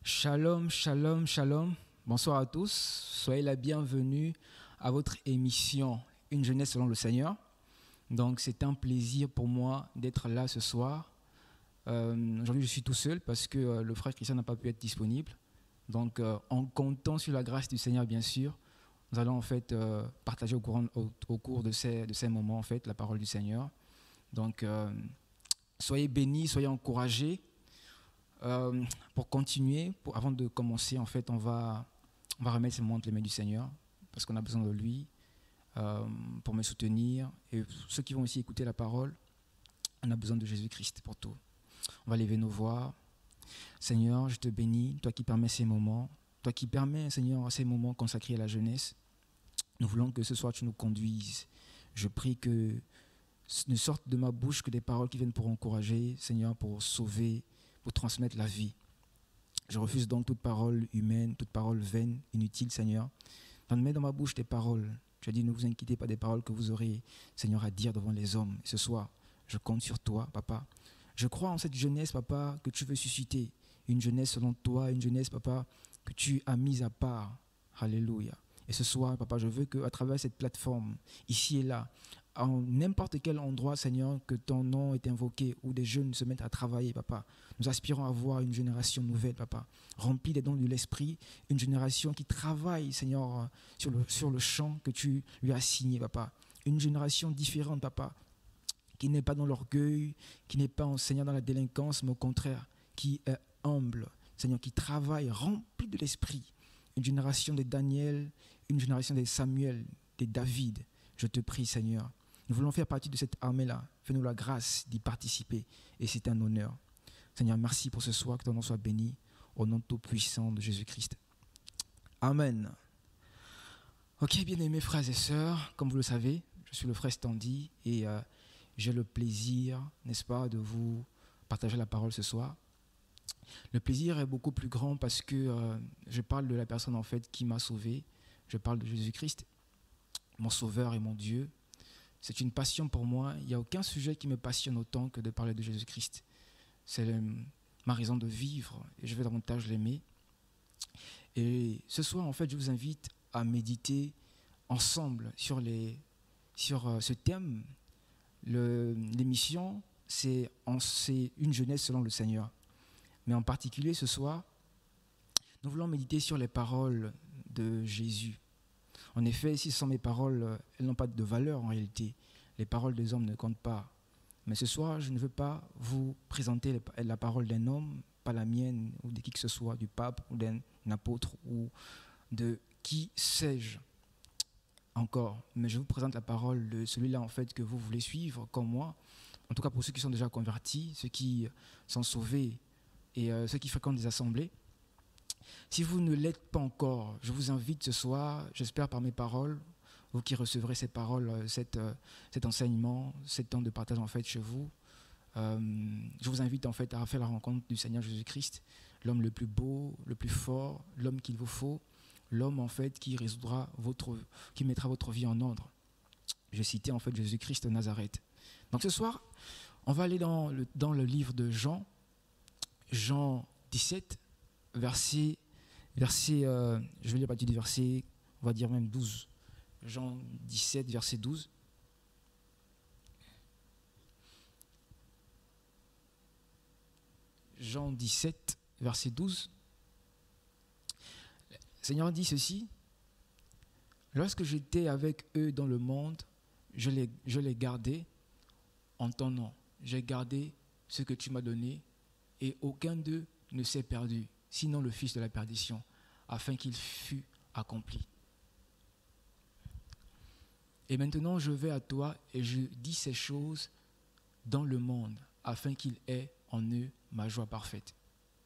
Shalom, shalom, shalom. Bonsoir à tous. Soyez la bienvenue à votre émission Une jeunesse selon le Seigneur. Donc, c'est un plaisir pour moi d'être là ce soir. Aujourd'hui, je suis tout seul parce que le frère Christian n'a pas pu être disponible. Donc, en comptant sur la grâce du Seigneur, bien sûr, nous allons en fait partager au cours de ces moments en fait la parole du Seigneur. Donc, soyez bénis, soyez encouragés. Pour continuer, avant de commencer, en fait, on va remettre ces moments entre les mains du Seigneur parce qu'on a besoin de lui pour me soutenir. Et ceux qui vont aussi écouter la parole, on a besoin de Jésus-Christ pour tout. On va lever nos voix. Seigneur, je te bénis, toi qui permets ces moments, toi qui permets, Seigneur, ces moments consacrés à la jeunesse. Nous voulons que ce soir tu nous conduises. Je prie que ne sortent de ma bouche que des paroles qui viennent pour encourager, Seigneur, pour sauver, pour transmettre la vie. Je refuse donc toute parole humaine, toute parole vaine, inutile, Seigneur. Mets dans ma bouche tes paroles. Tu as dit, ne vous inquiétez pas des paroles que vous aurez, Seigneur, à dire devant les hommes. Et ce soir, je compte sur toi, Papa. Je crois en cette jeunesse, Papa, que tu veux susciter. Une jeunesse selon toi, une jeunesse, Papa, que tu as mise à part. Alléluia. Et ce soir, Papa, je veux qu'à travers cette plateforme, ici et là, en n'importe quel endroit, Seigneur, que ton nom est invoqué, où des jeunes se mettent à travailler, Papa. Nous aspirons à voir une génération nouvelle, Papa, remplie des dons de l'Esprit, une génération qui travaille, Seigneur, sur le champ que tu lui as signé, Papa. Une génération différente, Papa, qui n'est pas dans l'orgueil, qui n'est pas, Seigneur, dans la délinquance, mais au contraire, qui est humble, Seigneur, qui travaille, rempli de l'Esprit. Une génération des Daniel, une génération des Samuel, des David. Je te prie, Seigneur. Nous voulons faire partie de cette armée-là. Fais-nous la grâce d'y participer. Et c'est un honneur. Seigneur, merci pour ce soir. Que ton nom soit béni. Au nom tout-puissant de Jésus-Christ. Amen. Ok, bien-aimés frères et sœurs, comme vous le savez, je suis le frère Standy et j'ai le plaisir, n'est-ce pas, de vous partager la parole ce soir. Le plaisir est beaucoup plus grand parce que je parle de la personne en fait qui m'a sauvé. Je parle de Jésus-Christ, mon sauveur et mon Dieu. C'est une passion pour moi. Il n'y a aucun sujet qui me passionne autant que de parler de Jésus-Christ. C'est ma raison de vivre et je vais davantage l'aimer. Et ce soir, en fait, je vous invite à méditer ensemble sur ce thème. L'émission, c'est une jeunesse selon le Seigneur. Mais en particulier, ce soir, nous voulons méditer sur les paroles de Jésus. En effet, si ce sont mes paroles, elles n'ont pas de valeur en réalité. Les paroles des hommes ne comptent pas. Mais ce soir, je ne veux pas vous présenter la parole d'un homme, pas la mienne, ou de qui que ce soit, du pape, ou d'un apôtre, ou de qui sais-je encore. Mais je vous présente la parole de celui-là, en fait, que vous voulez suivre, comme moi. En tout cas, pour ceux qui sont déjà convertis, ceux qui sont sauvés et ceux qui fréquentent des assemblées. Si vous ne l'êtes pas encore, je vous invite ce soir, j'espère par mes paroles, vous qui recevrez ces paroles, cet enseignement, cet temps de partage en fait chez vous, je vous invite en fait à faire la rencontre du Seigneur Jésus-Christ, l'homme le plus beau, le plus fort, l'homme qu'il vous faut, l'homme en fait qui mettra votre vie en ordre. Je citais en fait Jésus-Christ de Nazareth. Donc ce soir, on va aller dans le livre de Jean 17, verset, je vais lire à partir du verset, on va dire même 12. Jean 17, verset 12. Jean 17, verset 12. Le Seigneur dit ceci. Lorsque j'étais avec eux dans le monde, je les gardais en ton nom. J'ai gardé ce que tu m'as donné et aucun d'eux ne s'est perdu, sinon le fils de la perdition, afin qu'il fût accompli. Et maintenant je vais à toi et je dis ces choses dans le monde, afin qu'il ait en eux ma joie parfaite.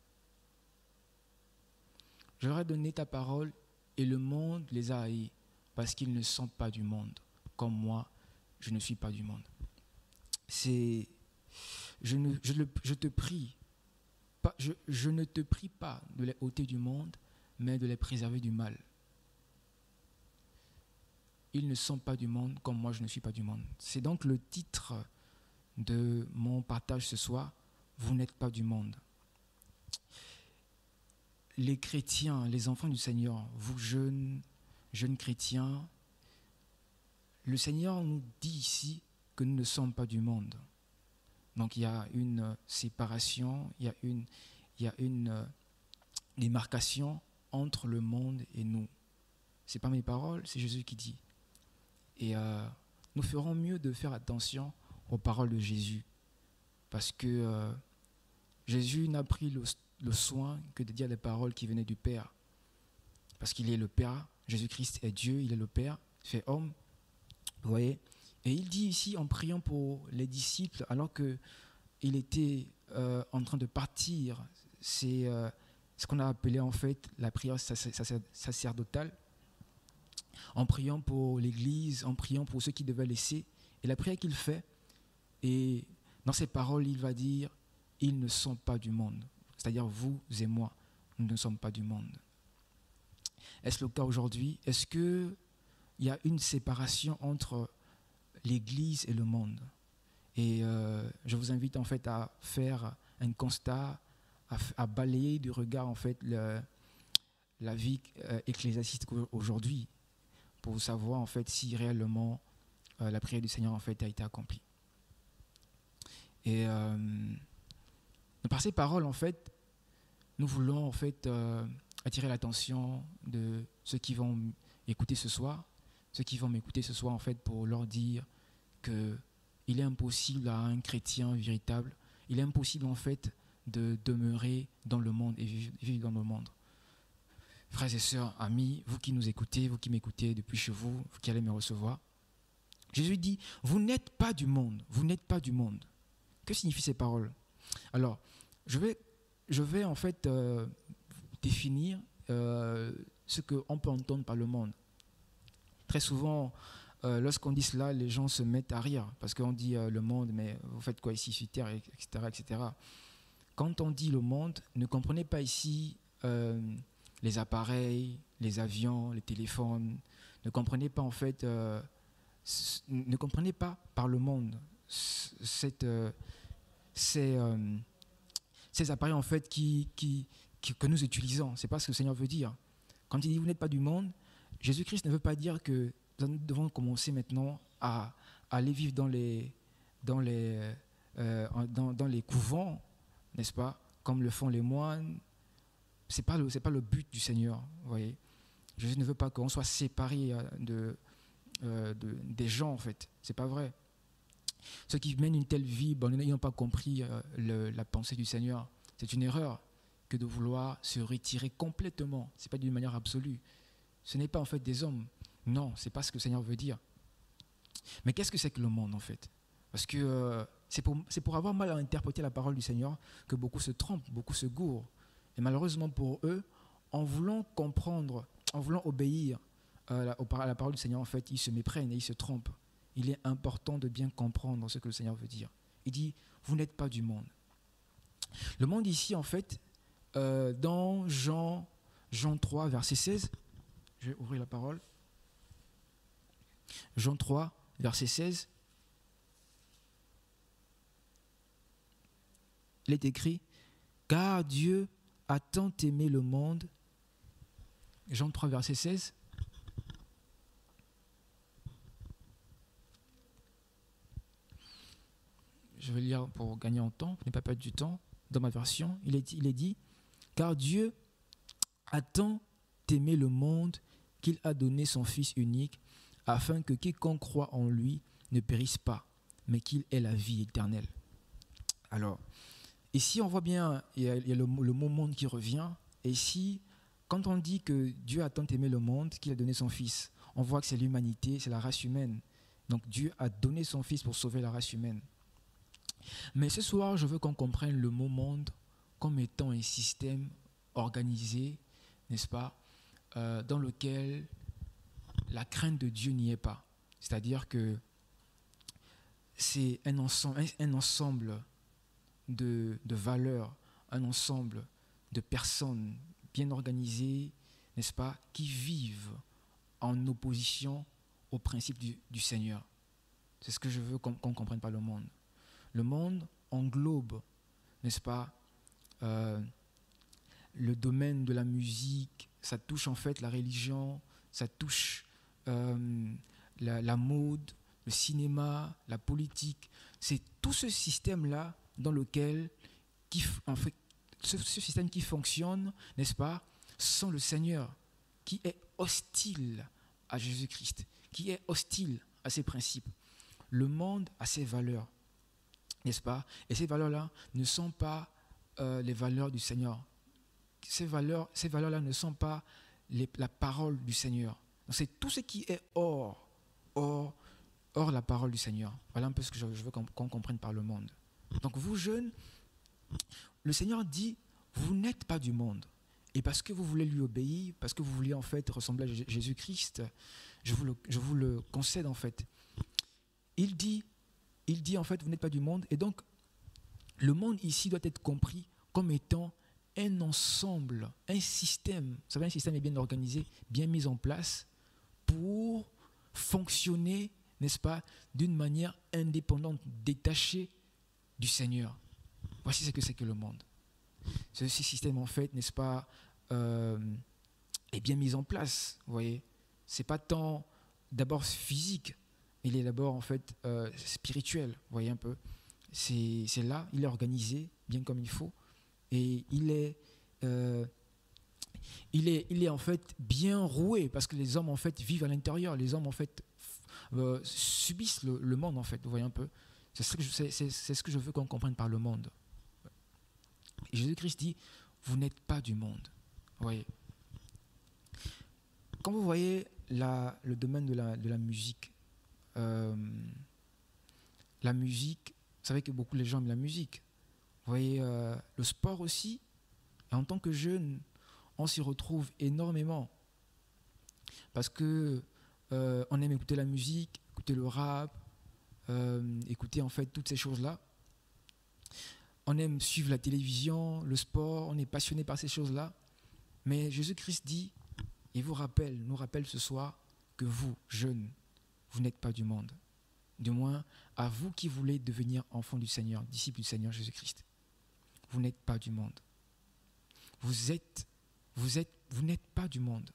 Je leur ai donné ta parole et le monde les a haïs, parce qu'ils ne sont pas du monde, comme moi, je ne suis pas du monde. Je te prie, je ne te prie pas de les ôter du monde, mais de les préserver du mal. Ils ne sont pas du monde comme moi je ne suis pas du monde. C'est donc le titre de mon partage ce soir. Vous n'êtes pas du monde. les chrétiens, les enfants du Seigneur, vous jeunes chrétiens, le Seigneur nous dit ici que nous ne sommes pas du monde. Donc il y a une séparation, il y a une démarcation entre le monde et nous. Ce n'est pas mes paroles, c'est Jésus qui dit. Et nous ferons mieux de faire attention aux paroles de Jésus. Parce que Jésus n'a pris le soin que de dire les paroles qui venaient du Père. Parce qu'il est le Père, Jésus-Christ est Dieu, il est le Père, fait homme. Vous voyez? Et il dit ici, en priant pour les disciples, alors qu'il était en train de partir, c'est ce qu'on a appelé en fait la prière sacerdotale, en priant pour l'Église, en priant pour ceux qui devaient laisser. Et la prière qu'il fait, et dans ses paroles, il va dire, ils ne sont pas du monde. C'est-à-dire vous et moi, nous ne sommes pas du monde. Est-ce le cas aujourd'hui? Est-ce qu'il y a une séparation entre l'Église et le monde? Et je vous invite en fait à faire un constat, à balayer du regard en fait la vie ecclésiastique aujourd'hui, pour savoir en fait si réellement la prière du Seigneur en fait a été accomplie. Et par ces paroles en fait, nous voulons en fait attirer l'attention de ceux qui vont écouter ce soir, ceux qui vont m'écouter ce soir en fait, pour leur dire que il est impossible à un chrétien véritable, il est impossible en fait de demeurer dans le monde et vivre dans le monde. Frères et sœurs, amis, vous qui nous écoutez, vous qui m'écoutez depuis chez vous, vous qui allez me recevoir, Jésus dit, vous n'êtes pas du monde, vous n'êtes pas du monde. Que signifient ces paroles? Alors, je vais en fait définir ce qu'on peut entendre par le monde. Très souvent, lorsqu'on dit cela, les gens se mettent à rire parce qu'on dit le monde, mais vous faites quoi ici sur Terre, etc., etc. Quand on dit le monde, ne comprenez pas ici les appareils, les avions, les téléphones. Ne comprenez pas en fait, ne comprenez pas par le monde ces appareils en fait que nous utilisons. C'est pas ce que le Seigneur veut dire. Quand il dit vous n'êtes pas du monde, Jésus-Christ ne veut pas dire que nous devons commencer maintenant à aller vivre dans les couvents, n'est-ce pas, comme le font les moines. C'est pas le but du Seigneur, vous voyez. Jésus ne veut pas qu'on soit séparés des gens, en fait. C'est pas vrai. Ceux qui mènent une telle vie, ils n'ont pas compris la pensée du Seigneur. C'est une erreur que de vouloir se retirer complètement. C'est pas d'une manière absolue. Ce n'est pas en fait des hommes. Non, c'est pas ce que le Seigneur veut dire. Mais qu'est-ce que c'est que le monde, en fait? Parce que c'est pour avoir mal à interpréter la parole du Seigneur que beaucoup se trompent, beaucoup se gourent. Et malheureusement pour eux, en voulant comprendre, en voulant obéir à la parole du Seigneur, en fait, ils se méprennent et ils se trompent. Il est important de bien comprendre ce que le Seigneur veut dire. Il dit, vous n'êtes pas du monde. Le monde ici, en fait, dans Jean 3, verset 16, je vais ouvrir la parole. Jean 3, verset 16. Il est écrit, car Dieu a tant aimé le monde. Jean 3, verset 16. Je vais lire pour gagner en temps, pour ne pas perdre du temps. Dans ma version, il est dit, car Dieu a tant aimé le monde qu'il a donné son Fils unique, afin que quiconque croit en lui ne périsse pas, mais qu'il ait la vie éternelle. Alors, ici on voit bien, il y a le mot monde qui revient, et ici, quand on dit que Dieu a tant aimé le monde qu'il a donné son Fils, on voit que c'est l'humanité, c'est la race humaine. Donc Dieu a donné son Fils pour sauver la race humaine. Mais ce soir, je veux qu'on comprenne le mot monde comme étant un système organisé, n'est-ce pas, dans lequel la crainte de Dieu n'y est pas. C'est-à-dire que c'est un ensemble de valeurs, un ensemble de personnes bien organisées, n'est-ce pas, qui vivent en opposition au principe du Seigneur. C'est ce que je veux qu'on comprenne par le monde. Le monde englobe, n'est-ce pas, le domaine de la musique, ça touche en fait la religion, ça touche la mode, le cinéma, la politique. C'est tout ce système-là dans lequel, en fait, ce système qui fonctionne, n'est-ce pas, sans le Seigneur, qui est hostile à Jésus-Christ, qui est hostile à ses principes. Le monde a ses valeurs, n'est-ce pas? Et ces valeurs-là ne sont pas les valeurs du Seigneur. Ces valeurs-là ne sont pas la parole du Seigneur. C'est tout ce qui est hors la parole du Seigneur. Voilà un peu ce que je veux qu'on comprenne par le monde. Donc vous jeunes, le Seigneur dit, vous n'êtes pas du monde. Et parce que vous voulez lui obéir, parce que vous voulez en fait ressembler à Jésus-Christ, je vous le concède en fait. Il dit en fait, vous n'êtes pas du monde. Et donc, le monde ici doit être compris comme étant un ensemble, un système. Vous savez, un système est bien organisé, bien mis en place pour fonctionner, n'est-ce pas, d'une manière indépendante, détachée du Seigneur. Voici ce que c'est que le monde. Ce système, en fait, n'est-ce pas, est bien mis en place, vous voyez. C'est pas tant d'abord physique, il est d'abord, en fait, spirituel, vous voyez un peu. C'est là, il est organisé, bien comme il faut, et il est en fait bien roué, parce que les hommes, en fait, vivent à l'intérieur, les hommes, en fait, subissent le monde, en fait, vous voyez un peu. C'est ce que je veux qu'on comprenne par le monde. Et Jésus-Christ dit, vous n'êtes pas du monde. Vous voyez. Quand vous voyez le domaine de la musique, vous savez que beaucoup de gens aiment la musique. Vous voyez, le sport aussi. Et en tant que jeune, on s'y retrouve énormément. Parce que on aime écouter la musique, écouter le rap, écouter en fait toutes ces choses-là. On aime suivre la télévision, le sport, on est passionné par ces choses-là. Mais Jésus-Christ dit, il nous rappelle ce soir que vous, jeunes, vous n'êtes pas du monde. Du moins, à vous qui voulez devenir enfants du Seigneur, disciples du Seigneur Jésus-Christ. Vous n'êtes pas du monde. Vous n'êtes pas du monde.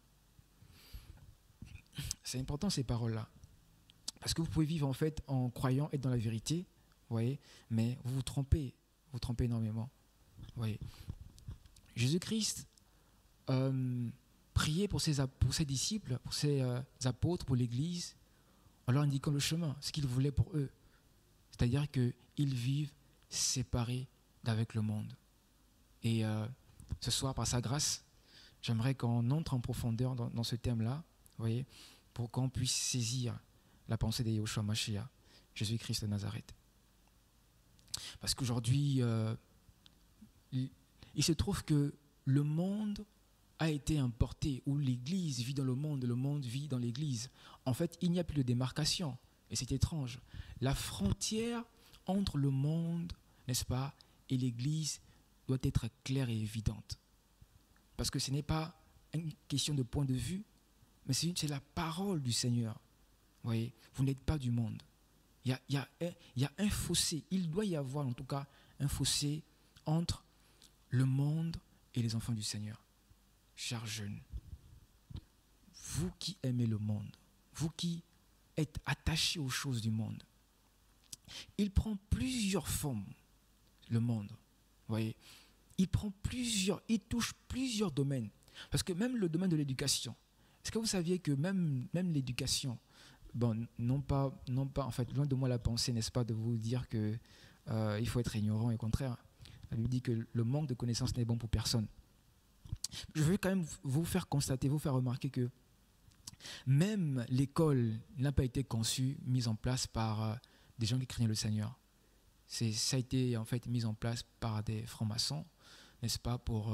C'est important ces paroles-là. Parce que vous pouvez vivre en fait en croyant être dans la vérité, vous voyez, mais vous vous trompez énormément. Vous voyez. Jésus-Christ priait pour ses disciples, pour ses apôtres, pour l'Église, en leur indiquant le chemin, ce qu'il voulait pour eux. C'est-à-dire qu'ils vivent séparés d'avec le monde. Et ce soir, par sa grâce, j'aimerais qu'on entre en profondeur dans ce thème-là, vous voyez, pour qu'on puisse saisir la pensée de Yahushua Mashiach, Jésus-Christ de Nazareth. Parce qu'aujourd'hui, il se trouve que le monde a été importé, où l'Église vit dans le monde vit dans l'Église. En fait, il n'y a plus de démarcation. Et c'est étrange. La frontière entre le monde, n'est-ce pas, et l'Église doit être claire et évidente. Parce que ce n'est pas une question de point de vue, mais c'est la parole du Seigneur. Vous voyez, vous n'êtes pas du monde. Il y a un fossé, il doit y avoir en tout cas un fossé entre le monde et les enfants du Seigneur. Chers jeunes, vous qui aimez le monde, vous qui êtes attachés aux choses du monde, il prend plusieurs formes, le monde. Vous voyez, il touche plusieurs domaines. Parce que même le domaine de l'éducation, est-ce que vous saviez que même l'éducation, bon, non pas, en fait, loin de moi la pensée, n'est-ce pas, de vous dire que il faut être ignorant, et au contraire. La Bible dit que le manque de connaissances n'est bon pour personne. Je veux quand même vous faire constater, vous faire remarquer que même l'école n'a pas été conçue, mise en place par des gens qui craignaient le Seigneur. Ça a été en fait mis en place par des francs-maçons, n'est-ce pas, pour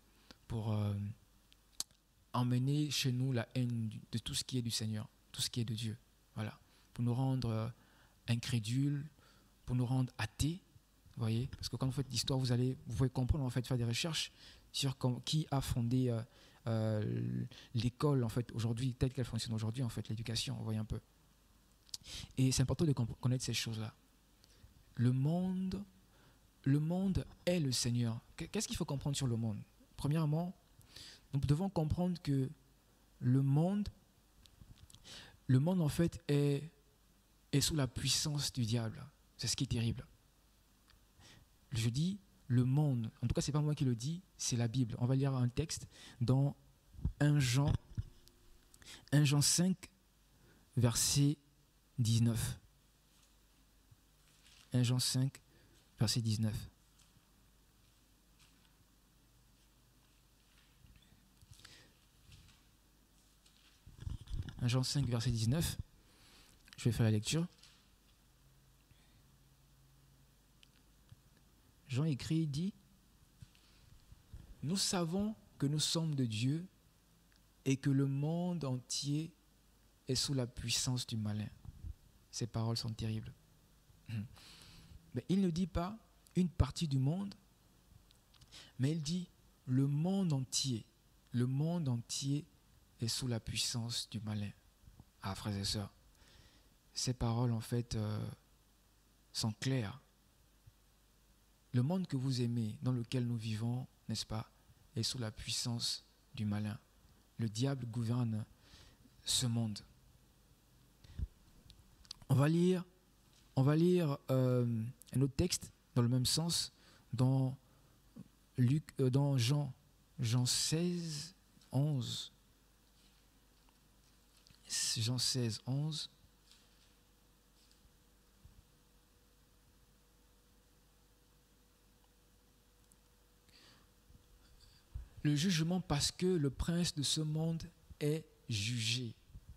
emmener chez nous la haine de tout ce qui est du Seigneur, tout ce qui est de Dieu. Voilà. Pour nous rendre incrédules, pour nous rendre athées, vous voyez. Parce que quand vous faites l'histoire, vous pouvez comprendre, en fait, faire des recherches sur qui a fondé l'école, en fait, aujourd'hui, telle qu'elle fonctionne aujourd'hui, en fait, l'éducation, vous voyez un peu. Et c'est important de connaître ces choses-là. Le monde est le Seigneur. Qu'est-ce qu'il faut comprendre sur le monde? Premièrement, nous devons comprendre que le monde en fait est sous la puissance du diable. C'est ce qui est terrible. Je dis le monde, en tout cas c'est pas moi qui le dis, c'est la Bible. On va lire un texte dans 1 Jean 5, verset 19. 1 Jean 5, verset 19. Jean 5, verset 19. Je vais faire la lecture. Jean écrit, dit, « Nous savons que nous sommes de Dieu et que le monde entier est sous la puissance du malin. » Ces paroles sont terribles. Mais il ne dit pas une partie du monde, mais il dit le monde entier. Le monde entier est sous la puissance du malin. Ah, frères et sœurs, ces paroles en fait sont claires. Le monde que vous aimez, dans lequel nous vivons, n'est-ce pas, est sous la puissance du malin. Le diable gouverne ce monde. On va lire un autre texte dans le même sens, dans Jean 16, 11. Jean 16, 11. Le jugement parce que le prince de ce monde est jugé.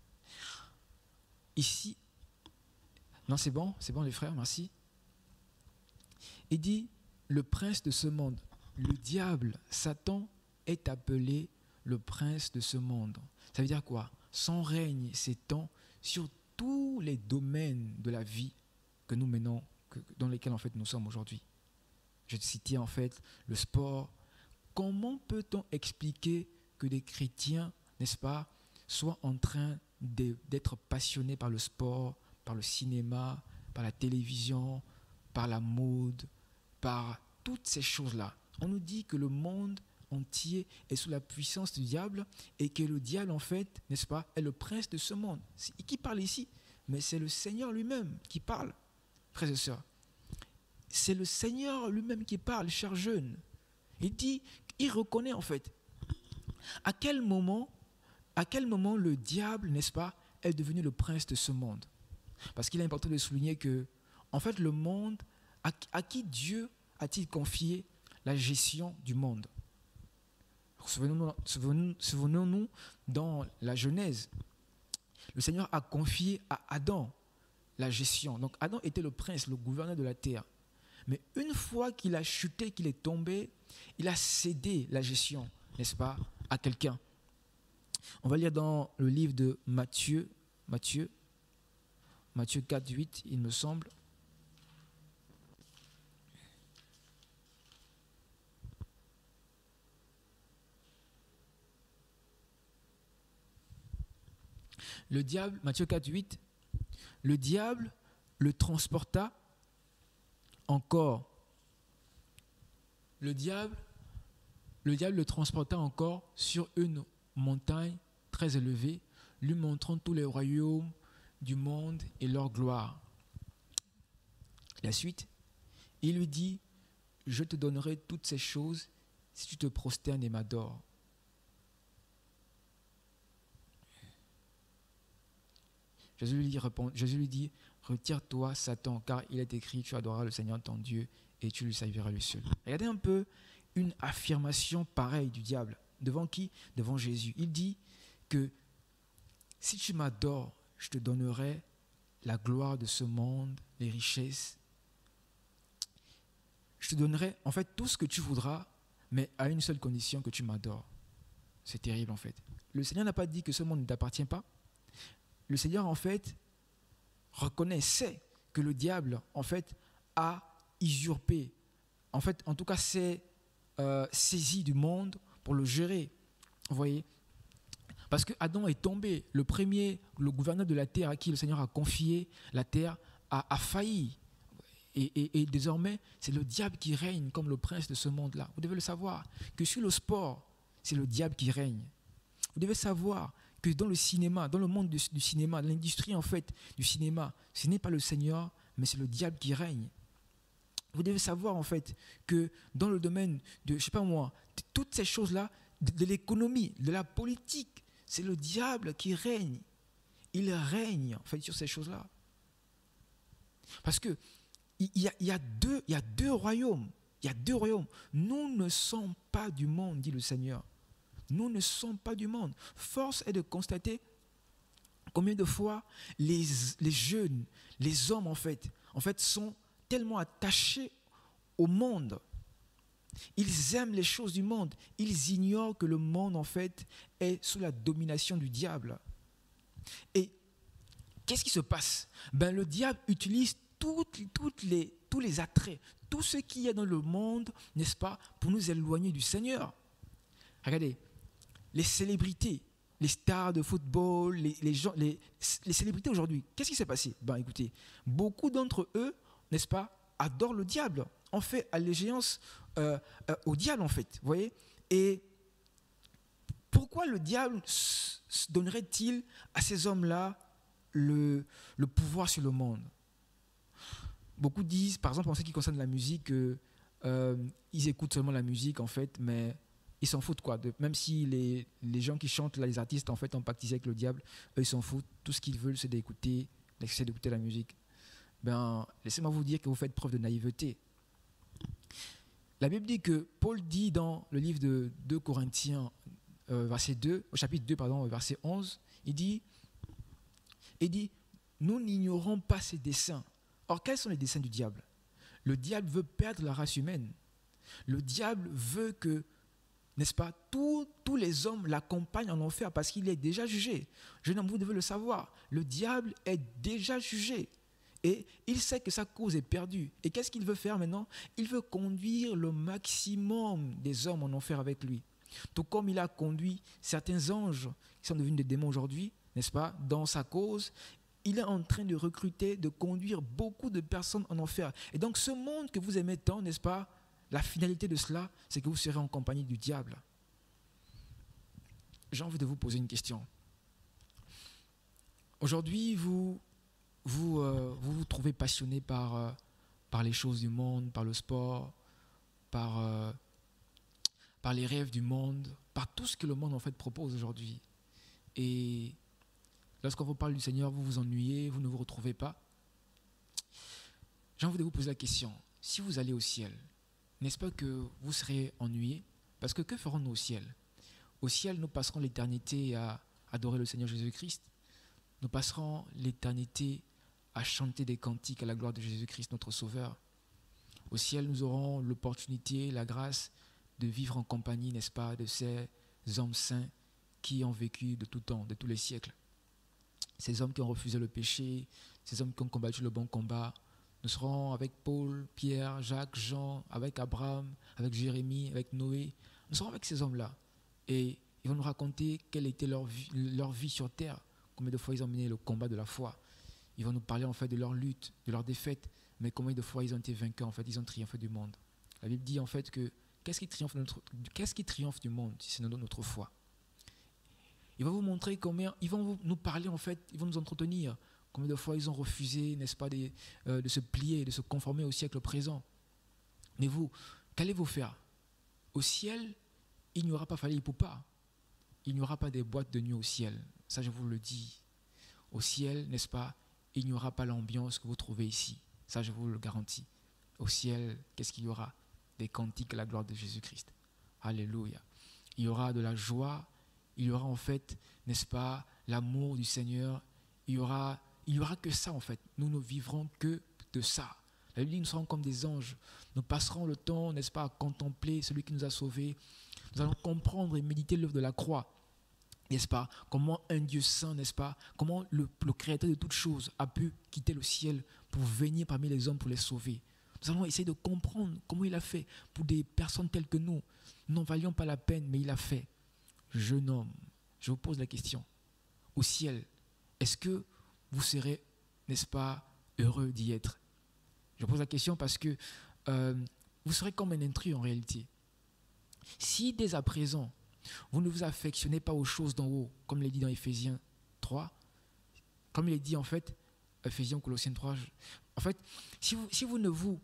Ici, non c'est bon les frères, merci. Il dit, le prince de ce monde, le diable, Satan, est appelé le prince de ce monde. Ça veut dire quoi? Son règne s'étend sur tous les domaines de la vie que nous menons, dans lesquels en fait nous sommes aujourd'hui. Je citais en fait le sport. Comment peut-on expliquer que des chrétiens, n'est-ce pas, soient en train d'être passionnés par le sport, par le cinéma, par la télévision, par la mode, par toutes ces choses-là? On nous dit que le monde entier est sous la puissance du diable et que le diable, en fait, n'est-ce pas, est le prince de ce monde. C'est qui parle ici? Mais c'est le Seigneur lui-même qui parle, frères et sœurs. C'est le Seigneur lui-même qui parle, chers jeunes. Il reconnaît en fait à quel moment le diable, n'est-ce pas, est devenu le prince de ce monde. Parce qu'il est important de souligner que, en fait, le monde, à qui Dieu a-t-il confié la gestion du monde? Souvenons-nous dans la Genèse. Le Seigneur a confié à Adam la gestion. Donc Adam était le prince, le gouverneur de la terre. Mais une fois qu'il a chuté, qu'il est tombé, il a cédé la gestion, n'est-ce pas, à quelqu'un. On va lire dans le livre de Matthieu 4, 8, il me semble. Le diable, Matthieu 4, 8, le diable le transporta encore. Le diable le transporta encore sur une montagne très élevée, lui montrant tous les royaumes du monde et leur gloire. La suite, il lui dit, je te donnerai toutes ces choses si tu te prosternes et m'adores. Jésus lui dit, retire-toi, Satan, car il est écrit, tu adoreras le Seigneur ton Dieu et tu lui serviras lui seul. Regardez un peu une affirmation pareille du diable. Devant qui? Devant Jésus. Il dit que si tu m'adores, je te donnerai la gloire de ce monde, les richesses. Je te donnerai en fait tout ce que tu voudras, mais à une seule condition, que tu m'adores. C'est terrible en fait. Le Seigneur n'a pas dit que ce monde ne t'appartient pas. Le Seigneur en fait sait que le diable en fait a usurpé, en fait en tout cas s'est saisi du monde pour le gérer. Vous voyez? Parce que Adam est tombé, le premier, le gouverneur de la terre à qui le Seigneur a confié la terre a failli. Et désormais, c'est le diable qui règne comme le prince de ce monde-là. Vous devez le savoir, que sur le sport, c'est le diable qui règne. Vous devez savoir que dans le cinéma, dans le monde du cinéma, l'industrie en fait du cinéma, ce n'est pas le Seigneur, mais c'est le diable qui règne. Vous devez savoir en fait que dans le domaine de, je sais pas moi, toutes ces choses-là, de l'économie, de la politique, c'est le diable qui règne. Il règne en fait sur ces choses-là. Parce que il y a deux royaumes. Il y a deux royaumes. Nous ne sommes pas du monde, dit le Seigneur. Nous ne sommes pas du monde. Force est de constater combien de fois les jeunes, les hommes en fait, sont tellement attachés au monde. Ils aiment les choses du monde. Ils ignorent que le monde en fait est sous la domination du diable. Et qu'est-ce qui se passe? Le diable utilise tous les attraits, tout ce qu'il y a dans le monde, n'est-ce pas, pour nous éloigner du Seigneur. Regardez, les célébrités, les stars de football, les célébrités aujourd'hui, qu'est-ce qui s'est passé? Écoutez, beaucoup d'entre eux, n'est-ce pas, adorent le diable. On fait allégeance au diable, en fait. Vous voyez? Et pourquoi le diable donnerait-il à ces hommes-là le pouvoir sur le monde? Beaucoup disent, par exemple, en ce qui concerne la musique, ils écoutent seulement la musique, en fait, mais ils s'en foutent, quoi. Même si les gens qui chantent, là, les artistes, en fait, ont pactisé avec le diable, eux, ils s'en foutent. Tout ce qu'ils veulent, c'est d'écouter la musique. Laissez-moi vous dire que vous faites preuve de naïveté. La Bible dit que, Paul dit dans le livre de 2 Corinthiens, au chapitre 2, verset 11, il dit, nous n'ignorons pas ses desseins. Or, quels sont les desseins du diable? Le diable veut perdre la race humaine. Le diable veut que, n'est-ce pas, tous les hommes l'accompagnent en enfer parce qu'il est déjà jugé. Jeune homme, vous devez le savoir. Le diable est déjà jugé. Et il sait que sa cause est perdue. Et qu'est-ce qu'il veut faire maintenant? Il veut conduire le maximum des hommes en enfer avec lui. Tout comme il a conduit certains anges qui sont devenus des démons aujourd'hui, n'est-ce pas, dans sa cause, il est en train de recruter, de conduire beaucoup de personnes en enfer. Et donc ce monde que vous aimez tant, n'est-ce pas, la finalité de cela, c'est que vous serez en compagnie du diable. J'ai envie de vous poser une question. Aujourd'hui, vous trouvez passionné par les choses du monde, par le sport, par les rêves du monde, par tout ce que le monde en fait propose aujourd'hui. Et lorsqu'on vous parle du Seigneur, vous vous ennuyez, vous ne vous retrouvez pas. J'ai envie de vous poser la question. Si vous allez au ciel, n'est-ce pas que vous serez ennuyé? Parce que ferons-nous au ciel? Au ciel, nous passerons l'éternité à adorer le Seigneur Jésus-Christ. Nous passerons l'éternité à chanter des cantiques à la gloire de Jésus-Christ, notre Sauveur. Au ciel, nous aurons l'opportunité, la grâce de vivre en compagnie, n'est-ce pas, de ces hommes saints qui ont vécu de tout temps, de tous les siècles. Ces hommes qui ont refusé le péché, ces hommes qui ont combattu le bon combat. Nous serons avec Paul, Pierre, Jacques, Jean, avec Abraham, avec Jérémie, avec Noé. Nous serons avec ces hommes-là. Et ils vont nous raconter quelle était leur vie sur terre, combien de fois ils ont mené le combat de la foi. Ils vont nous parler en fait de leur lutte, de leur défaite, mais combien de fois ils ont été vaincus, en fait, ils ont triomphé du monde. La Bible dit en fait que qu'est-ce qui triomphe du monde si c'est notre foi? Il va vous montrer combien, ils vont nous parler en fait, ils vont nous entretenir. Combien de fois ils ont refusé, n'est-ce pas, de se plier, de se conformer au siècle présent. Mais vous, qu'allez-vous faire? Au ciel, il n'y aura pas Fally Ipupa. Il n'y aura pas des boîtes de nuit au ciel. Ça, je vous le dis. Au ciel, n'est-ce pas, il n'y aura pas l'ambiance que vous trouvez ici. Ça, je vous le garantis. Au ciel, qu'est-ce qu'il y aura? Des cantiques à la gloire de Jésus-Christ. Alléluia. Il y aura de la joie. Il y aura en fait, n'est-ce pas, l'amour du Seigneur. Il y aura que ça en fait. Nous ne vivrons que de ça. La Bible dit, nous serons comme des anges. Nous passerons le temps, n'est-ce pas, à contempler celui qui nous a sauvés. Nous allons comprendre et méditer l'œuvre de la croix. N'est-ce pas? Comment un Dieu saint, n'est-ce pas? Comment le Créateur de toutes choses a pu quitter le ciel pour venir parmi les hommes pour les sauver. Nous allons essayer de comprendre comment il a fait pour des personnes telles que nous. Nous n'en valions pas la peine, mais il a fait. Jeune homme, je vous pose la question. Au ciel, est-ce que vous serez, n'est-ce pas, heureux d'y être? Je pose la question parce que vous serez comme un intrus en réalité. Si dès à présent, vous ne vous affectionnez pas aux choses d'en haut, comme il est dit dans Éphésiens 3, comme il est dit en fait, Éphésiens, Colossiens 3, en fait, si vous ne vous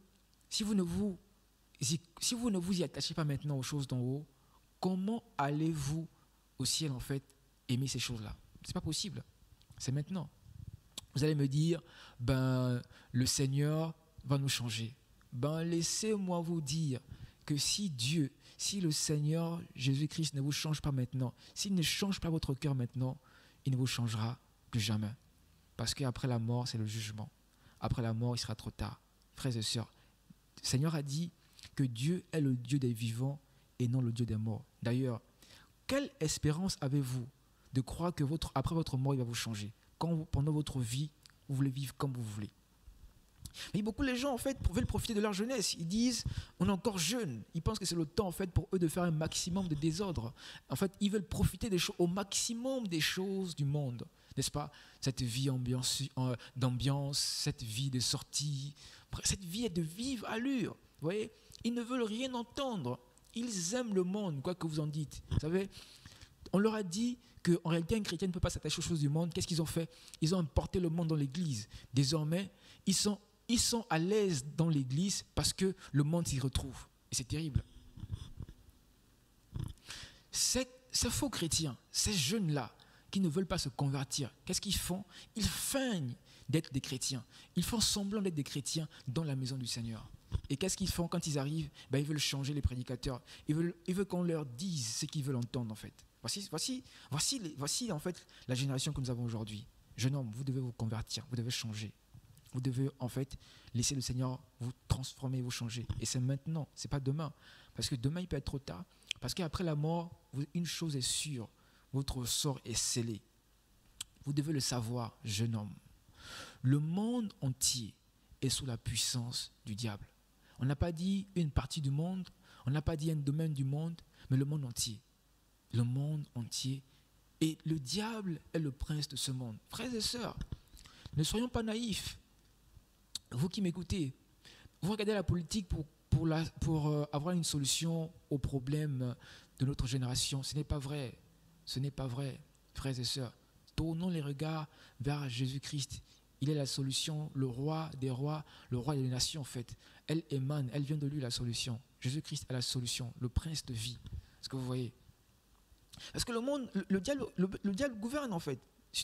y attachez pas maintenant aux choses d'en haut, comment allez-vous au ciel en fait aimer ces choses-là? C'est pas possible. C'est maintenant. Vous allez me dire, le Seigneur va nous changer. Laissez-moi vous dire que si le Seigneur Jésus-Christ ne vous change pas maintenant, s'il ne change pas votre cœur maintenant, il ne vous changera plus jamais. Parce qu'après la mort, c'est le jugement. Après la mort, il sera trop tard. Frères et sœurs, le Seigneur a dit que Dieu est le Dieu des vivants et non le Dieu des morts. D'ailleurs, quelle espérance avez-vous de croire que après votre mort, il va vous changer? Quand pendant votre vie, vous voulez vivre comme vous voulez. Mais beaucoup de gens, en fait, veulent profiter de leur jeunesse. Ils disent, on est encore jeune. Ils pensent que c'est le temps, en fait, pour eux de faire un maximum de désordre. En fait, ils veulent profiter au maximum des choses du monde. N'est-ce pas? Cette vie d'ambiance, cette vie de sortie, cette vie de vive allure. Vous voyez? Ils ne veulent rien entendre. Ils aiment le monde, quoi que vous en dites. Vous savez, on leur a dit qu'en réalité, un chrétien ne peut pas s'attacher aux choses du monde. Qu'est-ce qu'ils ont fait? Ils ont importé le monde dans l'église. Désormais, ils sont à l'aise dans l'église parce que le monde s'y retrouve. Et c'est terrible. Ces faux chrétiens, ces jeunes-là, qui ne veulent pas se convertir, qu'est-ce qu'ils font? Ils feignent d'être des chrétiens. Ils font semblant d'être des chrétiens dans la maison du Seigneur. Et qu'est-ce qu'ils font quand ils arrivent? Ils veulent changer les prédicateurs. Ils veulent qu'on leur dise ce qu'ils veulent entendre en fait. Voici en fait la génération que nous avons aujourd'hui. Jeune homme, vous devez vous convertir, vous devez changer. Vous devez en fait laisser le Seigneur vous transformer, vous changer. Et c'est maintenant, c'est pas demain. Parce que demain il peut être trop tard. Parce qu'après la mort, une chose est sûre, votre sort est scellé. Vous devez le savoir, jeune homme. Le monde entier est sous la puissance du diable. On n'a pas dit une partie du monde, on n'a pas dit un domaine du monde, mais le monde entier. Le monde entier. Et le diable est le prince de ce monde. Frères et sœurs, ne soyons pas naïfs. Vous qui m'écoutez, vous regardez la politique pour avoir une solution aux problèmes de notre génération. Ce n'est pas vrai. Ce n'est pas vrai, frères et sœurs. Tournons les regards vers Jésus-Christ. Il est la solution, le roi des rois, le roi des nations en fait. Elle émane, elle vient de lui la solution. Jésus-Christ est la solution, le prince de vie. Est-ce que vous voyez? Parce que le diable gouverne en fait.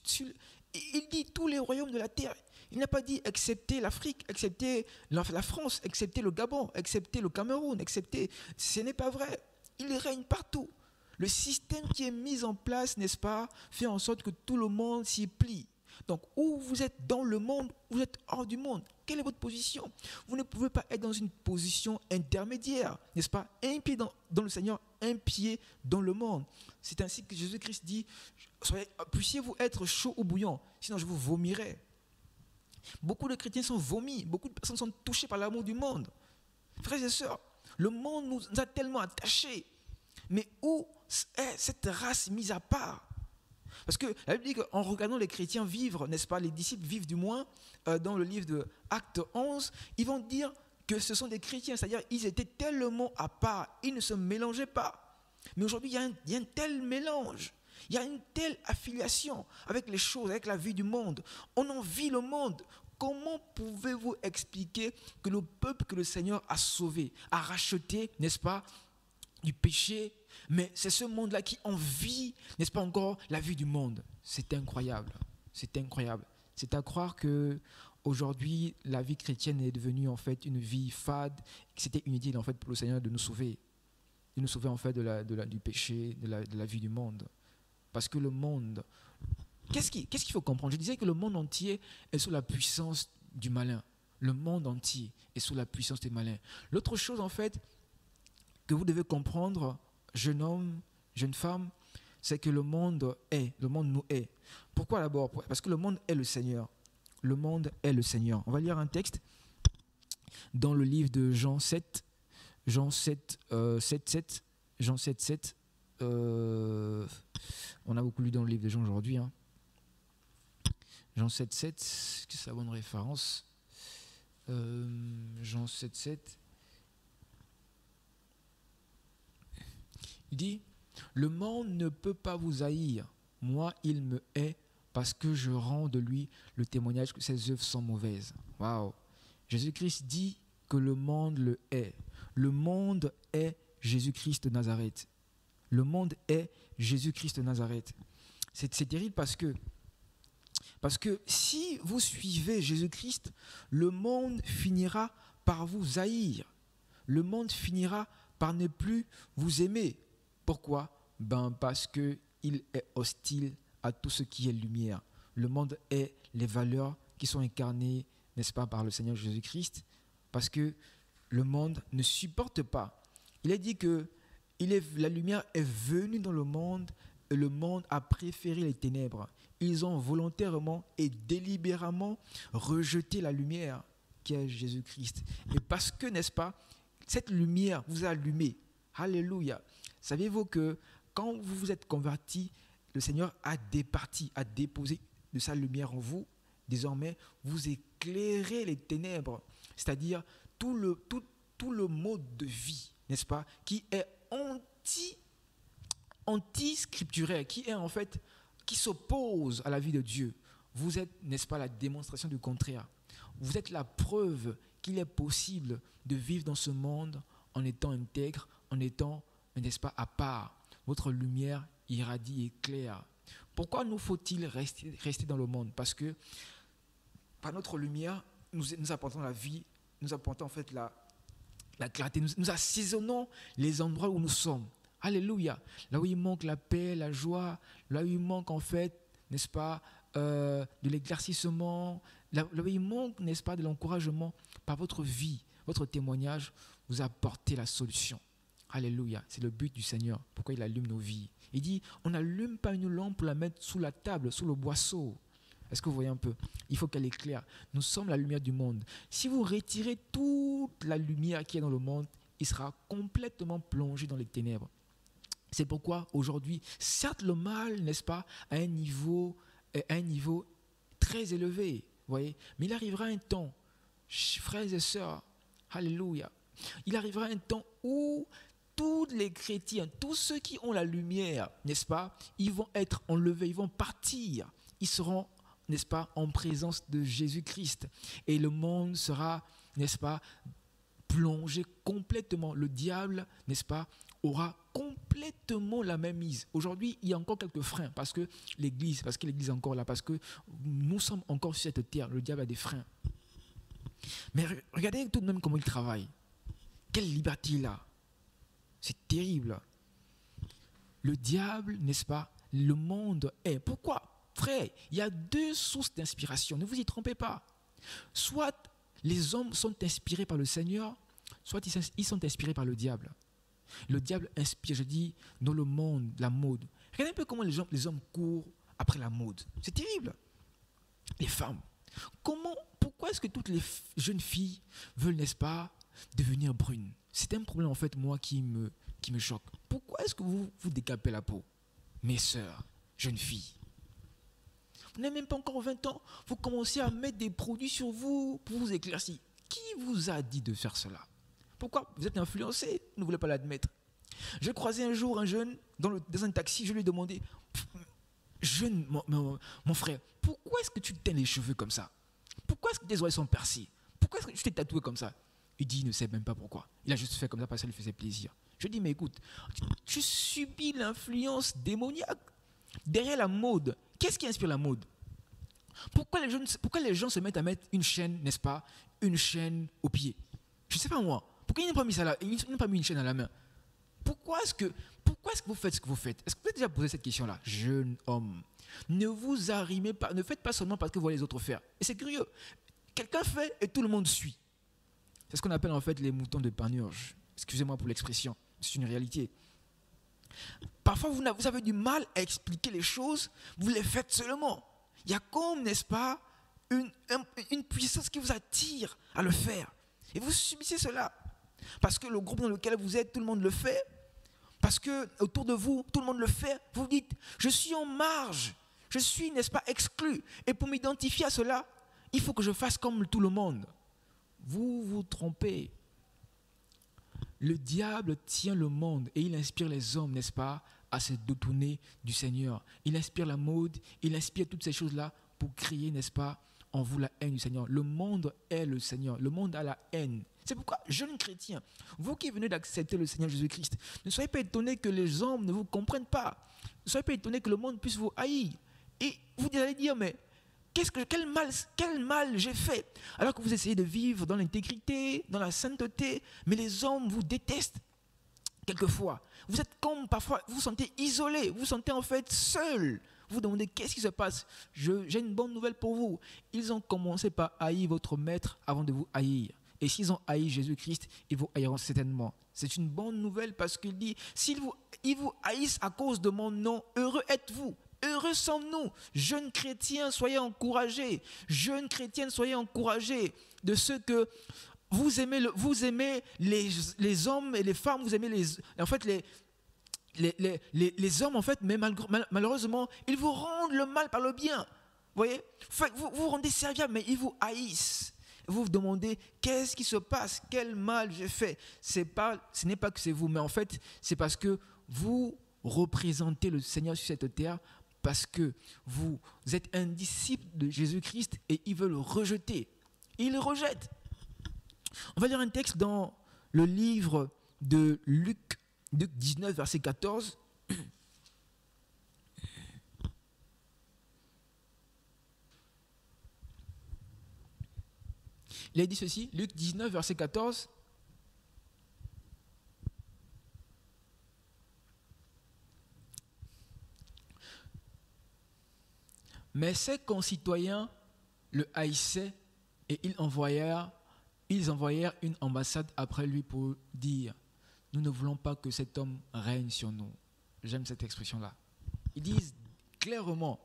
Il dit tous les royaumes de la terre. Il n'a pas dit excepté l'Afrique, excepté la France, excepté le Gabon, excepté le Cameroun, excepté... Ce n'est pas vrai. Il règne partout. Le système qui est mis en place, n'est-ce pas, fait en sorte que tout le monde s'y plie. Donc, ou vous êtes dans le monde, ou vous êtes hors du monde. Quelle est votre position? Vous ne pouvez pas être dans une position intermédiaire, n'est-ce pas? Un pied dans le Seigneur, un pied dans le monde. C'est ainsi que Jésus-Christ dit, puissiez-vous être chaud ou bouillant, sinon je vous vomirai. Beaucoup de chrétiens sont vomis, beaucoup de personnes sont touchées par l'amour du monde. Frères et sœurs, le monde nous a tellement attachés. Mais où est cette race mise à part? Parce que la Bible dit qu'en regardant les chrétiens vivre, n'est-ce pas, les disciples vivent du moins, dans le livre de Actes 11, ils vont dire que ce sont des chrétiens, c'est-à-dire ils étaient tellement à part, ils ne se mélangeaient pas. Mais aujourd'hui, il y a un tel mélange, il y a une telle affiliation avec les choses, avec la vie du monde. On envie le monde. Comment pouvez-vous expliquer que le peuple que le Seigneur a sauvé, a racheté, n'est-ce pas, du péché, mais c'est ce monde-là qui envie, n'est-ce pas encore, la vie du monde? C'est incroyable, c'est incroyable. C'est à croire que aujourd'hui la vie chrétienne est devenue en fait une vie fade, que c'était inutile en fait pour le Seigneur de nous sauver en fait du péché, de la vie du monde. Parce que le monde, qu'est-ce qu'il faut comprendre? Je disais que le monde entier est sous la puissance du malin. Le monde entier est sous la puissance du malin. L'autre chose en fait que vous devez comprendre, jeune homme, jeune femme, c'est que le monde nous est. Pourquoi d'abord? Parce que le monde est le Seigneur. Le monde est le Seigneur. On va lire un texte dans le livre de Jean 7, Jean 7, 7. On a beaucoup lu dans le livre de Jean aujourd'hui. Jean 7, 7, est-ce que c'est la bonne référence? Jean 7, 7. Il dit, le monde ne peut pas vous haïr. Moi, il me hait parce que je rends de lui le témoignage que ses œuvres sont mauvaises. Waouh! Jésus-Christ dit que le monde le hait. Le monde est Jésus-Christ de Nazareth. Le monde est Jésus-Christ de Nazareth. C'est terrible parce que si vous suivez Jésus-Christ, le monde finira par vous haïr. Le monde finira par ne plus vous aimer. Pourquoi? Parce qu'il est hostile à tout ce qui est lumière. Le monde est les valeurs qui sont incarnées, n'est-ce pas, par le Seigneur Jésus-Christ, parce que le monde ne supporte pas. Il est dit que la lumière est venue dans le monde et le monde a préféré les ténèbres. Ils ont volontairement et délibérément rejeté la lumière qui est Jésus-Christ. Et parce que, n'est-ce pas, cette lumière vous a allumé. Alléluia. Savez-vous que quand vous vous êtes converti, le Seigneur a déposé de sa lumière en vous. Désormais, vous éclairez les ténèbres, c'est-à-dire tout le mode de vie, n'est-ce pas, qui est anti-scripturaire, qui s'oppose à la vie de Dieu. Vous êtes, n'est-ce pas, la démonstration du contraire. Vous êtes la preuve qu'il est possible de vivre dans ce monde en étant intègre, en étant, n'est-ce pas, à part. Votre lumière irradie et claire. Pourquoi nous faut-il rester dans le monde? Parce que par notre lumière, nous apportons la vie, nous apportons en fait la clarté, nous assaisonnons les endroits où nous sommes. Alléluia. Là où il manque la paix, la joie, là où il manque en fait, n'est-ce pas, de l'éclaircissement, là où il manque, n'est-ce pas, de l'encouragement, par votre vie, votre témoignage, vous apportez la solution. Alléluia. C'est le but du Seigneur. Pourquoi il allume nos vies. Il dit, on n'allume pas une lampe pour la mettre sous la table, sous le boisseau. Est-ce que vous voyez un peu? Il faut qu'elle éclaire. Nous sommes la lumière du monde. Si vous retirez toute la lumière qui est dans le monde, il sera complètement plongé dans les ténèbres. C'est pourquoi aujourd'hui, certes le mal, n'est-ce pas, à un niveau très élevé, voyez, mais il arrivera un temps, frères et sœurs, alléluia, il arrivera un temps où tous les chrétiens, tous ceux qui ont la lumière, n'est-ce pas, ils vont être enlevés, ils vont partir, ils seront, n'est-ce pas, en présence de Jésus-Christ. Et le monde sera, n'est-ce pas, plongé complètement. Le diable, n'est-ce pas, aura complètement la même mise. Aujourd'hui, il y a encore quelques freins parce que l'Église est encore là, parce que nous sommes encore sur cette terre. Le diable a des freins. Mais regardez tout de même comment il travaille. Quelle liberté il a. C'est terrible. Le diable, n'est-ce pas, le monde est. Pourquoi? Frère, il y a deux sources d'inspiration. Ne vous y trompez pas. Soit les hommes sont inspirés par le Seigneur, soit ils sont inspirés par le diable. Le diable inspire, je dis, dans le monde, la mode. Regardez un peu comment les hommes courent après la mode. C'est terrible. Les femmes. Pourquoi est-ce que toutes les jeunes filles veulent, n'est-ce pas, devenir brunes? C'est un problème, en fait, moi, qui me choque. Pourquoi est-ce que vous décapez la peau? Mes sœurs, jeunes filles. Vous n'avez même pas encore 20 ans, vous commencez à mettre des produits sur vous pour vous éclaircir. Qui vous a dit de faire cela? Pourquoi? Vous êtes influencé, vous ne voulez pas l'admettre. J'ai croisé un jour un jeune dans un taxi, je lui ai demandé, jeune, mon frère, pourquoi est-ce que tu teins les cheveux comme ça? Pourquoi est-ce que tes oreilles sont percées? Pourquoi est-ce que tu t'es tatoué comme ça? Il dit, il ne sait même pas pourquoi. Il a juste fait comme ça parce que ça lui faisait plaisir. Je dis, mais écoute, tu subis l'influence démoniaque. Derrière la mode, qu'est-ce qui inspire la mode? Pourquoi les gens se mettent à mettre une chaîne, n'est-ce pas, une chaîne au pied? Je ne sais pas moi. Pourquoi ils n'ont pas mis ça là? Ils n'ont pas mis une chaîne à la main. Pourquoi est-ce que vous faites ce que vous faites? Est-ce que vous avez déjà posé cette question-là? Jeune homme, ne vous arrimez pas, ne faites pas seulement parce que vous voyez les autres faire. Et c'est curieux. Quelqu'un fait et tout le monde suit. C'est ce qu'on appelle en fait les moutons de Panurge. Excusez-moi pour l'expression, c'est une réalité. Parfois, vous avez du mal à expliquer les choses, vous les faites seulement. Il y a comme, n'est-ce pas, une puissance qui vous attire à le faire. Et vous subissez cela. Parce que le groupe dans lequel vous êtes, tout le monde le fait. Parce que autour de vous, tout le monde le fait. Vous dites, je suis en marge. Je suis, n'est-ce pas, exclu. Et pour m'identifier à cela, il faut que je fasse comme tout le monde. vous vous trompez. Le diable tient le monde et il inspire les hommes, n'est-ce pas, à se détourner du Seigneur. Il inspire la mode, il inspire toutes ces choses-là pour créer, n'est-ce pas, en vous la haine du Seigneur. Le monde est le Seigneur, le monde a la haine. C'est pourquoi, jeunes chrétiens, vous qui venez d'accepter le Seigneur Jésus-Christ, ne soyez pas étonnés que les hommes ne vous comprennent pas. Ne soyez pas étonnés que le monde puisse vous haïr. Et vous allez dire, mais quel mal j'ai fait? Alors que vous essayez de vivre dans l'intégrité, dans la sainteté, mais les hommes vous détestent. Quelquefois, vous êtes comme parfois, vous vous sentez isolé, vous vous sentez en fait seul. Vous vous demandez qu'est-ce qui se passe. J'ai une bonne nouvelle pour vous. Ils ont commencé par haïr votre maître avant de vous haïr. Et s'ils ont haï Jésus-Christ, ils vous haïront certainement. C'est une bonne nouvelle parce qu'il dit, ils vous haïssent à cause de mon nom, heureux êtes-vous. Heureux sommes-nous, jeunes chrétiens, soyez encouragés. Jeunes chrétiennes, soyez encouragés de ce que vous aimez les hommes et les femmes, vous aimez les hommes, en fait, mais malheureusement, ils vous rendent le mal par le bien. Vous voyez, vous vous rendez serviable, mais ils vous haïssent. Vous vous demandez, qu'est-ce qui se passe? Quel mal j'ai fait? Ce n'est pas que c'est vous, mais en fait, c'est parce que vous représentez le Seigneur sur cette terre, parce que vous êtes un disciple de Jésus-Christ et ils veulent le rejeter. Ils le rejettent. On va lire un texte dans le livre de Luc 19, verset 14. Il a dit ceci, Luc 19, verset 14. Mais ses concitoyens le haïssaient et ils envoyèrent une ambassade après lui pour dire « Nous ne voulons pas que cet homme règne sur nous. » J'aime cette expression-là. Ils disent clairement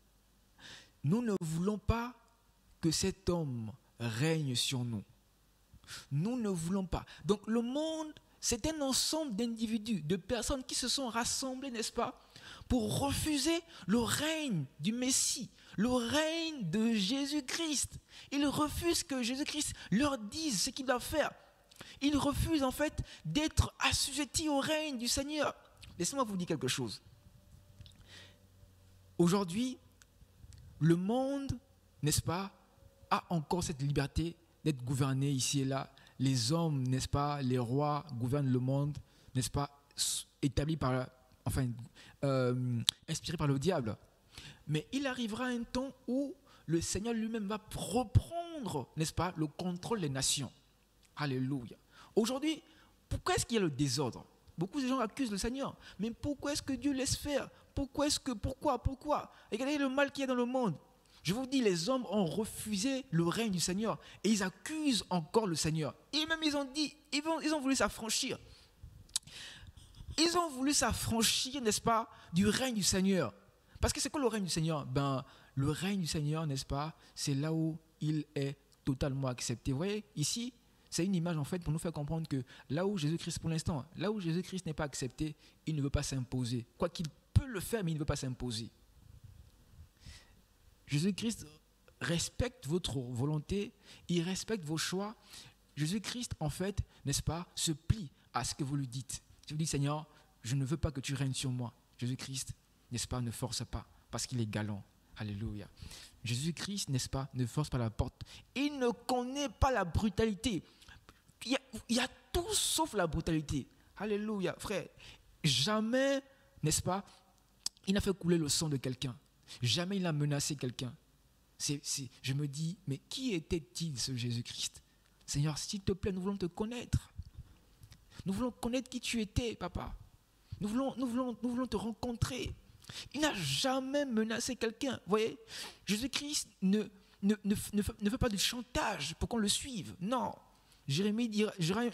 « Nous ne voulons pas que cet homme règne sur nous. Nous ne voulons pas. » Donc le monde, c'est un ensemble d'individus, de personnes qui se sont rassemblées, n'est-ce pas, pour refuser le règne du Messie, le règne de Jésus-Christ. Ils refusent que Jésus-Christ leur dise ce qu'ils doivent faire. Ils refusent en fait d'être assujettis au règne du Seigneur. Laissez-moi vous dire quelque chose. Aujourd'hui, le monde, n'est-ce pas, a encore cette liberté d'être gouverné ici et là. Les hommes, n'est-ce pas, les rois gouvernent le monde, n'est-ce pas, établis par, inspirés par le diable. Mais il arrivera un temps où le Seigneur lui-même va reprendre, n'est-ce pas, le contrôle des nations. Alléluia. Aujourd'hui, pourquoi est-ce qu'il y a le désordre? Beaucoup de gens accusent le Seigneur. Mais pourquoi est-ce que Dieu laisse faire? Pourquoi? Regardez le mal qu'il y a dans le monde. Je vous dis, les hommes ont refusé le règne du Seigneur et ils accusent encore le Seigneur. Et même ils ont voulu s'affranchir. Ils ont voulu s'affranchir, n'est-ce pas, du règne du Seigneur. Parce que c'est quoi le règne du Seigneur? Le règne du Seigneur, n'est-ce pas, c'est là où il est totalement accepté. Vous voyez, ici, c'est une image en fait pour nous faire comprendre que là où Jésus-Christ, pour l'instant, là où Jésus-Christ n'est pas accepté, il ne veut pas s'imposer. Quoi qu'il peut le faire, mais il ne veut pas s'imposer. Jésus-Christ respecte votre volonté, il respecte vos choix. Jésus-Christ, en fait, n'est-ce pas, se plie à ce que vous lui dites. Si vous dites, Seigneur, je ne veux pas que tu règnes sur moi. Jésus-Christ, n'est-ce pas, ne force pas, parce qu'il est galant. Alléluia. Jésus-Christ, n'est-ce pas, ne force pas la porte. Il ne connaît pas la brutalité. Il y a tout sauf la brutalité. Alléluia, frère. Jamais, n'est-ce pas, il n'a fait couler le sang de quelqu'un. Jamais il n'a menacé quelqu'un. Je me dis, mais qui était-il, ce Jésus-Christ? Seigneur, s'il te plaît, nous voulons te connaître. Nous voulons connaître qui tu étais, papa. Nous voulons te rencontrer. Il n'a jamais menacé quelqu'un. Vous voyez, Jésus-Christ ne fait pas de chantage pour qu'on le suive. Non. Jérémie dira,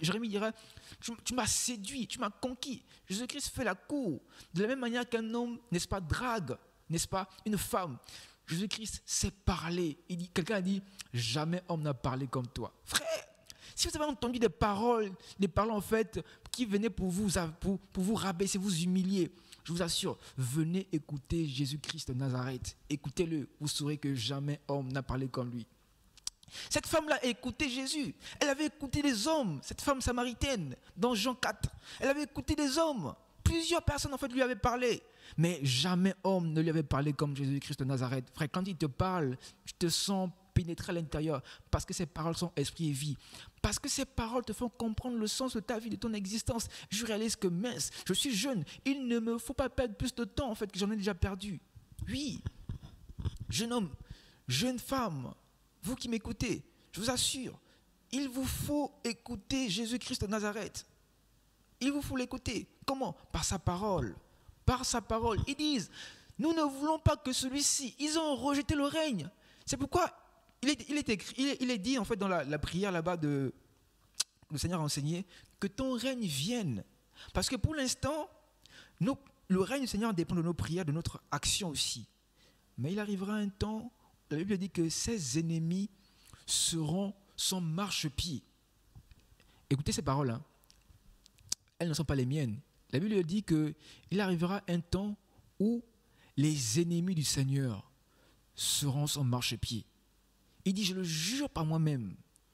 tu m'as séduit, tu m'as conquis. Jésus-Christ fait la cour. De la même manière qu'un homme, n'est-ce pas, drague, n'est-ce pas, une femme. Jésus-Christ sait parler. Quelqu'un a dit, jamais homme n'a parlé comme toi. Frère, si vous avez entendu des paroles en fait, qui venaient pour vous rabaisser, vous humilier, je vous assure, venez écouter Jésus-Christ de Nazareth. Écoutez-le, vous saurez que jamais homme n'a parlé comme lui. Cette femme-là a écouté Jésus. Elle avait écouté les hommes, cette femme samaritaine, dans Jean 4. Elle avait écouté des hommes. Plusieurs personnes, en fait, lui avaient parlé. Mais jamais homme ne lui avait parlé comme Jésus-Christ de Nazareth. Frère, quand il te parle, je te sens pénétrer à l'intérieur. Parce que ces paroles sont esprit et vie. Parce que ces paroles te font comprendre le sens de ta vie, de ton existence. Je réalise que, mince, je suis jeune. Il ne me faut pas perdre plus de temps, en fait, que j'en ai déjà perdu. Oui, jeune homme, jeune femme, vous qui m'écoutez, je vous assure, il vous faut écouter Jésus-Christ de Nazareth. Il vous faut l'écouter. Comment? Par sa parole. Par sa parole. Ils disent, nous ne voulons pas que celui-ci, ils ont rejeté le règne. C'est pourquoi il est dit en fait dans la prière là-bas le Seigneur a enseigné que ton règne vienne. Parce que pour l'instant, le règne du Seigneur dépend de nos prières, de notre action aussi. Mais il arrivera un temps, la Bible dit que ses ennemis seront son marchepied. Écoutez ces paroles, hein. Elles ne sont pas les miennes. La Bible dit qu'il arrivera un temps où les ennemis du Seigneur seront son marchepied. Il dit, je le jure par moi-même,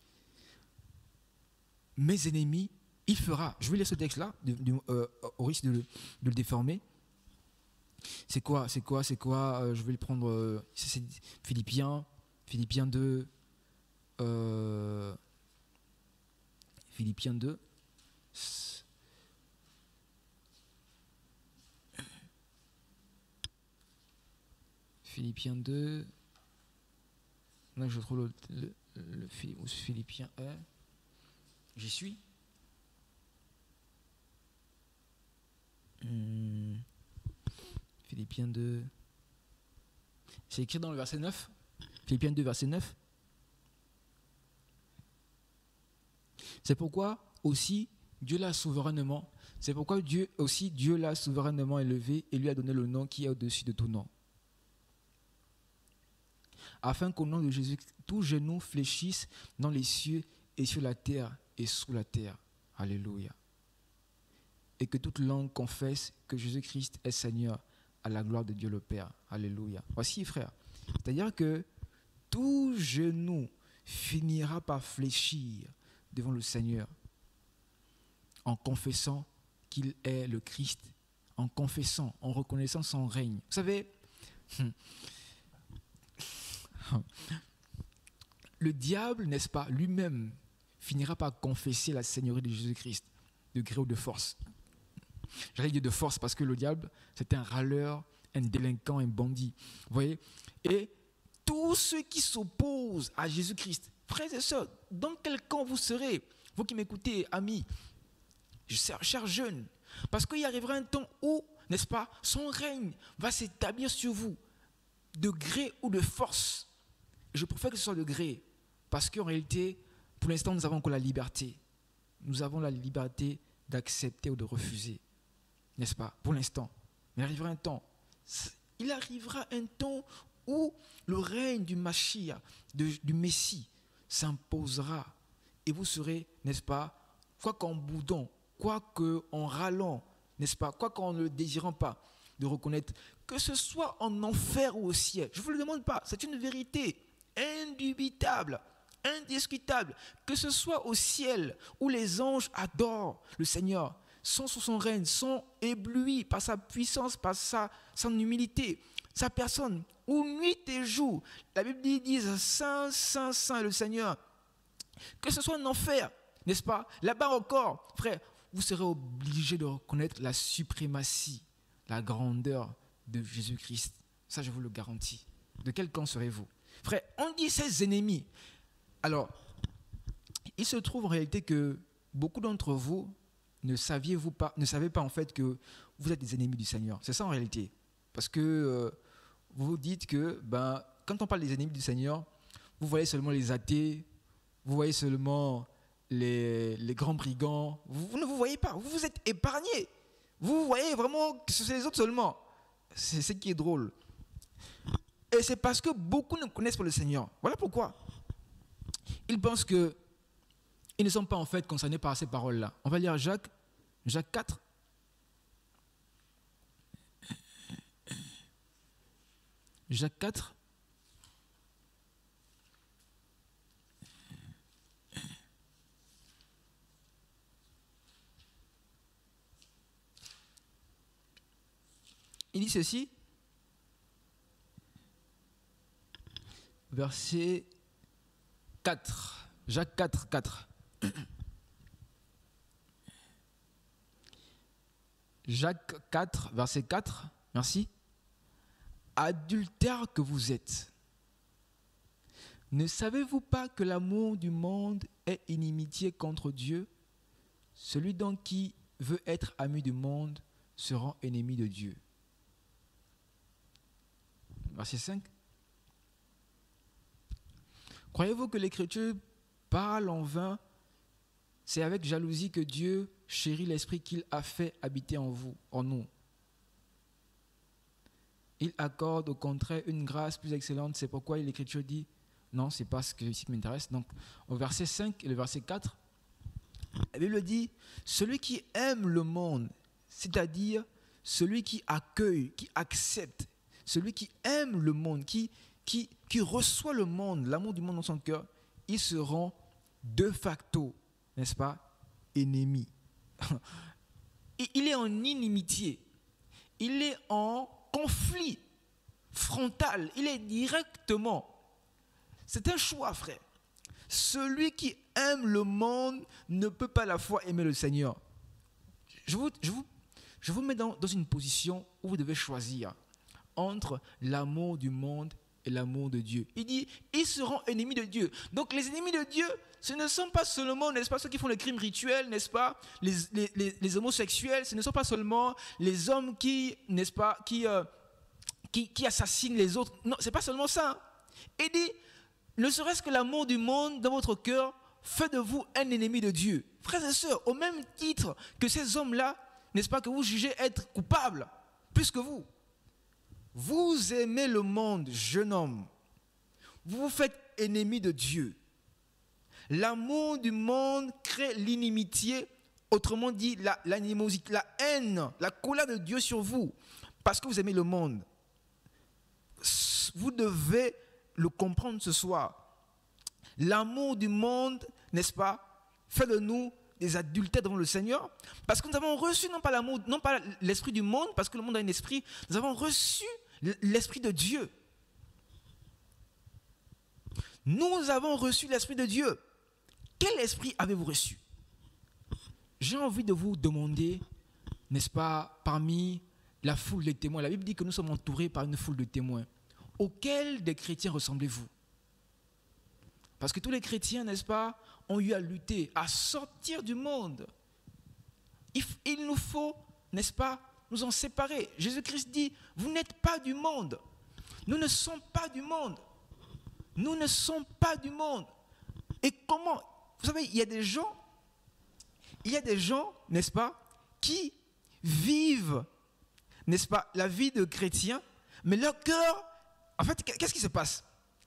mes ennemis, il fera. Je vais lire ce texte-là, au risque de le déformer. C'est quoi? Je vais le prendre, c'est Philippiens 2. Philippiens 2. Philippiens 2. Là, je trouve le Philippiens 1. J'y suis. Philippiens 2. C'est écrit dans le verset 9. Philippiens 2, verset 9. C'est pourquoi aussi Dieu l'a souverainement. C'est pourquoi Dieu l'a souverainement élevé et lui a donné le nom qui est au-dessus de tout nom. Afin qu'au nom de Jésus, tout genou fléchisse dans les cieux et sur la terre et sous la terre. Alléluia. Et que toute langue confesse que Jésus-Christ est Seigneur à la gloire de Dieu le Père. Alléluia. Voici, frère. C'est-à-dire que tout genou finira par fléchir devant le Seigneur en confessant qu'il est le Christ, en confessant, en reconnaissant son règne. Vous savez, le diable, n'est-ce pas, lui-même finira par confesser la seigneurie de Jésus-Christ, de gré ou de force. J'allais dire de force parce que le diable, c'est un râleur, un délinquant, un bandit. Vous voyez? Et tous ceux qui s'opposent à Jésus-Christ, frères et sœurs, dans quel camp vous serez? Vous qui m'écoutez, amis, chers jeunes, parce qu'il y arrivera un temps où, n'est-ce pas, son règne va s'établir sur vous, de gré ou de force. Je préfère que ce soit de gré, parce qu'en réalité, pour l'instant, nous avons encore la liberté. Nous avons la liberté d'accepter ou de refuser, n'est-ce pas, pour l'instant. Mais il arrivera un temps où le règne du Mashiach, du Messie, s'imposera. Et vous serez, n'est-ce pas, quoi qu'en boudant, quoi qu'en râlant, n'est-ce pas, quoi qu'en ne le désirant pas, de reconnaître que ce soit en enfer ou au ciel. Je ne vous le demande pas, c'est une vérité indubitable, indiscutable, que ce soit au ciel où les anges adorent le Seigneur, sont sous son règne, sont éblouis par sa puissance, par son humilité, sa personne, où nuit et jour, la Bible dit Saint, Saint, Saint est le Seigneur. Que ce soit en enfer, n'est-ce pas? Là-bas encore, frère, vous serez obligé de reconnaître la suprématie, la grandeur de Jésus-Christ. Ça, je vous le garantis. De quel camp serez-vous? Frère, on dit ses ennemis. Alors, il se trouve en réalité que beaucoup d'entre vous ne savaient pas en fait que vous êtes des ennemis du Seigneur. C'est ça en réalité. Parce que vous vous dites que quand on parle des ennemis du Seigneur, vous voyez seulement les athées, vous voyez seulement les grands brigands. Vous ne vous voyez pas, vous êtes épargnés. Vous voyez vraiment que c'est les autres seulement. C'est ce qui est drôle. Et c'est parce que beaucoup ne connaissent pas le Seigneur. Voilà pourquoi. Ils pensent qu'ils ne sont pas en fait concernés par ces paroles-là. On va lire Jacques 4. Jacques 4. Il dit ceci, verset 4, Jacques 4, 4. Jacques 4, verset 4, merci. Adultères que vous êtes, ne savez-vous pas que l'amour du monde est inimitié contre Dieu? Celui donc qui veut être ami du monde se rend ennemi de Dieu. Verset 5. Croyez-vous que l'Écriture parle en vain? C'est avec jalousie que Dieu chérit l'esprit qu'il a fait habiter en vous, en nous. Il accorde au contraire une grâce plus excellente. C'est pourquoi l'Écriture dit, non, c'est pas ce qui m'intéresse. Donc, au verset 5 et le verset 4, la Bible dit, celui qui aime le monde, c'est-à-dire celui qui accueille, qui accepte, celui qui aime le monde, qui reçoit le monde, l'amour du monde dans son cœur, il se rend de facto, n'est-ce pas, ennemi. Il est en inimitié, il est en conflit frontal, il est directement. C'est un choix, frère. Celui qui aime le monde ne peut pas à la fois aimer le Seigneur. Je vous mets dans une position où vous devez choisir entre l'amour du monde et l'amour de Dieu. Il dit, ils seront ennemis de Dieu. Donc les ennemis de Dieu, ce ne sont pas seulement, n'est-ce pas, ceux qui font les crimes rituels, n'est-ce pas, les homosexuels, ce ne sont pas seulement les hommes qui, n'est-ce pas, qui assassinent les autres. Non, c'est pas seulement ça. Il dit, ne serait-ce que l'amour du monde dans votre cœur fait de vous un ennemi de Dieu. Frères et sœurs, au même titre que ces hommes-là, n'est-ce pas, que vous jugez être coupables, plus que vous. Vous aimez le monde, jeune homme. Vous vous faites ennemi de Dieu. L'amour du monde crée l'inimitié, autrement dit l'animosité, la haine, la colère de Dieu sur vous, parce que vous aimez le monde. Vous devez le comprendre ce soir. L'amour du monde, n'est-ce pas, fait de nous des adultères devant le Seigneur, parce que nous avons reçu non pas l'esprit du monde, parce que le monde a un esprit, nous avons reçu l'esprit de Dieu. Nous avons reçu l'esprit de Dieu. Quel esprit avez-vous reçu? J'ai envie de vous demander, n'est-ce pas, parmi la foule des témoins, la Bible dit que nous sommes entourés par une foule de témoins. Auquel des chrétiens ressemblez-vous? Parce que tous les chrétiens, n'est-ce pas, ont eu à lutter, à sortir du monde. Il nous faut, n'est-ce pas, nous en séparer. Jésus-Christ dit, vous n'êtes pas du monde. Nous ne sommes pas du monde. Nous ne sommes pas du monde. Et comment? Vous savez, il y a des gens, n'est-ce pas, qui vivent, n'est-ce pas, la vie de chrétien, mais leur cœur, en fait, qu'est-ce qui se passe?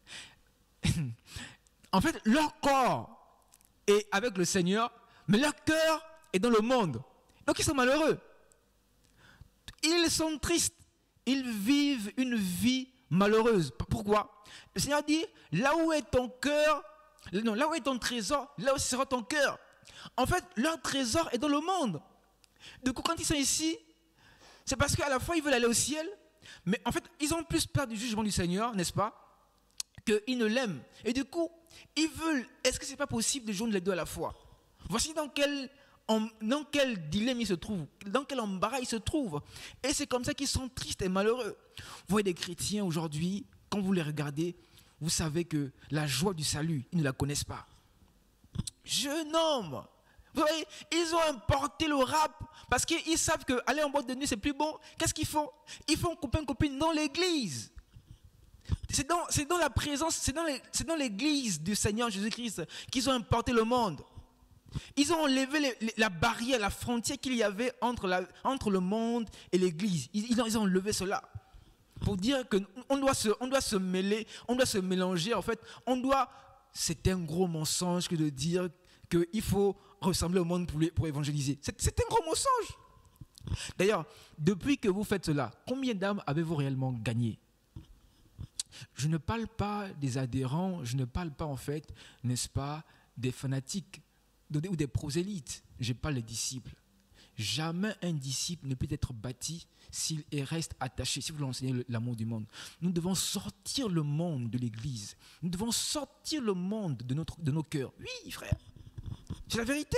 En fait, leur corps est avec le Seigneur, mais leur cœur est dans le monde. Donc, ils sont malheureux. Ils sont tristes. Ils vivent une vie malheureuse. Pourquoi? Le Seigneur dit, là où est ton cœur, non, là où est ton trésor, là où sera ton cœur. En fait, leur trésor est dans le monde. Du coup, quand ils sont ici, c'est parce qu'à la fois, ils veulent aller au ciel, mais en fait, ils ont plus peur du jugement du Seigneur, n'est-ce pas, qu'ils ne l'aiment. Et du coup, ils veulent, est-ce que ce n'est pas possible de joindre les deux à la fois? Voici dans quel dilemme ils se trouvent, dans quel embarras ils se trouvent. Et c'est comme ça qu'ils sont tristes et malheureux. Vous voyez des chrétiens aujourd'hui, quand vous les regardez, vous savez que la joie du salut, ils ne la connaissent pas. Jeune homme, vous voyez, ils ont importé le rap parce qu'ils savent qu'aller en boîte de nuit, c'est plus bon. Qu'est-ce qu'ils font? Ils font copain-copine dans l'église. C'est dans la présence, c'est dans l'église du Seigneur Jésus-Christ qu'ils ont importé le monde. Ils ont enlevé la barrière, la frontière qu'il y avait entre le monde et l'église. Ils ont enlevé cela. Pour dire qu'on doit se mêler, on doit se mélanger. En fait, c'est un gros mensonge que de dire qu'il faut ressembler au monde pour évangéliser. C'est un gros mensonge. D'ailleurs, depuis que vous faites cela, combien d'âmes avez-vous réellement gagné? Je ne parle pas des adhérents, je ne parle pas en fait, n'est-ce pas, des fanatiques ou des prosélytes. Je parle des disciples. jamais un disciple ne peut être bâti s'il reste attaché, si vous voulez enseigner l'amour du monde. Nous devons sortir le monde de l'Église. Nous devons sortir le monde de nos cœurs. Oui, frère, c'est la vérité.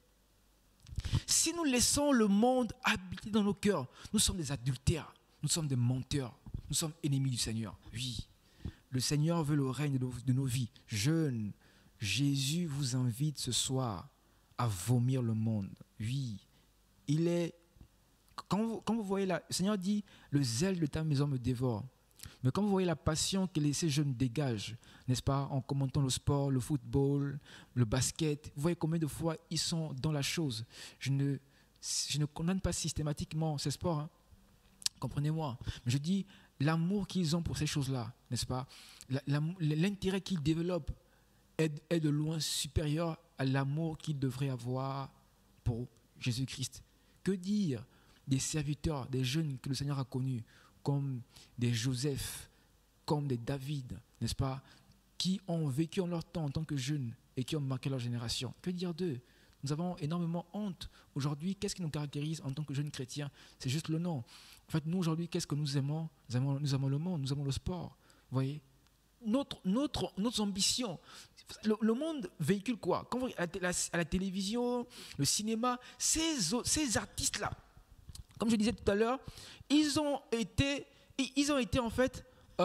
Si nous laissons le monde habiter dans nos cœurs, nous sommes des adultères, nous sommes des menteurs, nous sommes ennemis du Seigneur. Oui, le Seigneur veut le règne de nos vies. Jeunes, Jésus vous invite ce soir à vomir le monde. Oui, quand vous voyez le Seigneur dit, le zèle de ta maison me dévore. Mais quand vous voyez la passion que ces jeunes dégagent, n'est-ce pas, en commentant le sport, le football, le basket, vous voyez combien de fois ils sont dans la chose. Je ne condamne pas systématiquement ces sports, hein. Comprenez-moi. Mais je dis l'amour qu'ils ont pour ces choses-là, n'est-ce pas, l'intérêt qu'ils développent est de loin supérieur à l'amour qu'ils devraient avoir pour Jésus-Christ. Que dire des serviteurs, des jeunes que le Seigneur a connus, comme des Joseph, comme des David, n'est-ce pas, qui ont vécu en leur temps en tant que jeunes et qui ont marqué leur génération. Que dire d'eux? Nous avons énormément honte. Aujourd'hui, qu'est-ce qui nous caractérise en tant que jeunes chrétiens? C'est juste le nom. En fait, nous, aujourd'hui, qu'est-ce que nous aimons? Nous aimons le monde, nous aimons le sport. Vous voyez, notre ambition. Le monde véhicule quoi? Quand vous à la télévision, le cinéma, ces artistes-là, comme je disais tout à l'heure, ils ont été en fait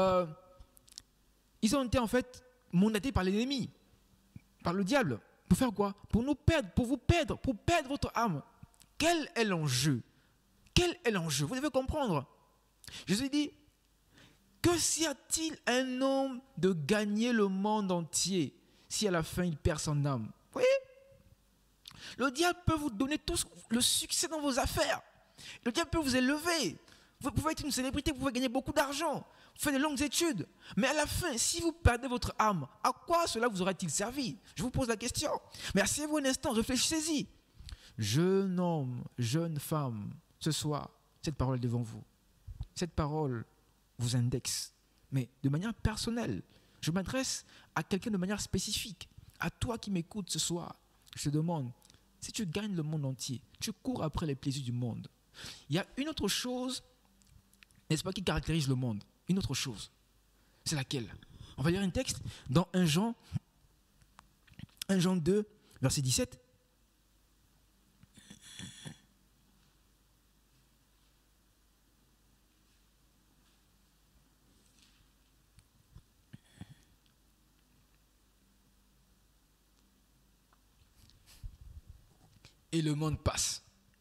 mandatés par l'ennemi, par le diable. Pour faire quoi? Pour nous perdre, pour perdre votre âme. Quel est l'enjeu? Quel est l'enjeu? Vous devez comprendre. Jésus dit, que s'y a-t-il un homme de gagner le monde entier si à la fin il perd son âme? Vous voyez? Le diable peut vous donner tout le succès dans vos affaires. Le diable peut vous élever. Vous pouvez être une célébrité, vous pouvez gagner beaucoup d'argent, faire de longues études. Mais à la fin, si vous perdez votre âme, à quoi cela vous aura-t-il servi? Je vous pose la question. Mais asseyez-vous un instant, réfléchissez-y. Jeune homme, jeune femme, ce soir, cette parole est devant vous. Cette parole vous indexe, mais de manière personnelle. Je m'adresse à quelqu'un de manière spécifique. À toi qui m'écoutes ce soir, je te demande, si tu gagnes le monde entier, tu cours après les plaisirs du monde. Il y a une autre chose, n'est-ce pas, qui caractérise le monde. Une autre chose. C'est laquelle? On va lire un texte dans 1 Jean 2, verset 17. Et le monde passe.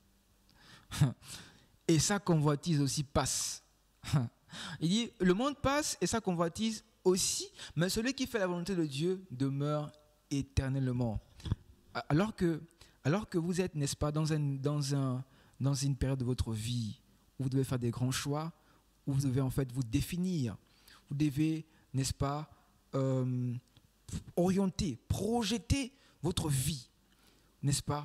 Et sa convoitise aussi passe. Il dit, le monde passe et sa convoitise aussi, mais celui qui fait la volonté de Dieu demeure éternellement. Alors que vous êtes, n'est-ce pas, dans une période de votre vie où vous devez faire des grands choix, où vous devez en fait vous définir, vous devez, n'est-ce pas, orienter, projeter votre vie, n'est-ce pas?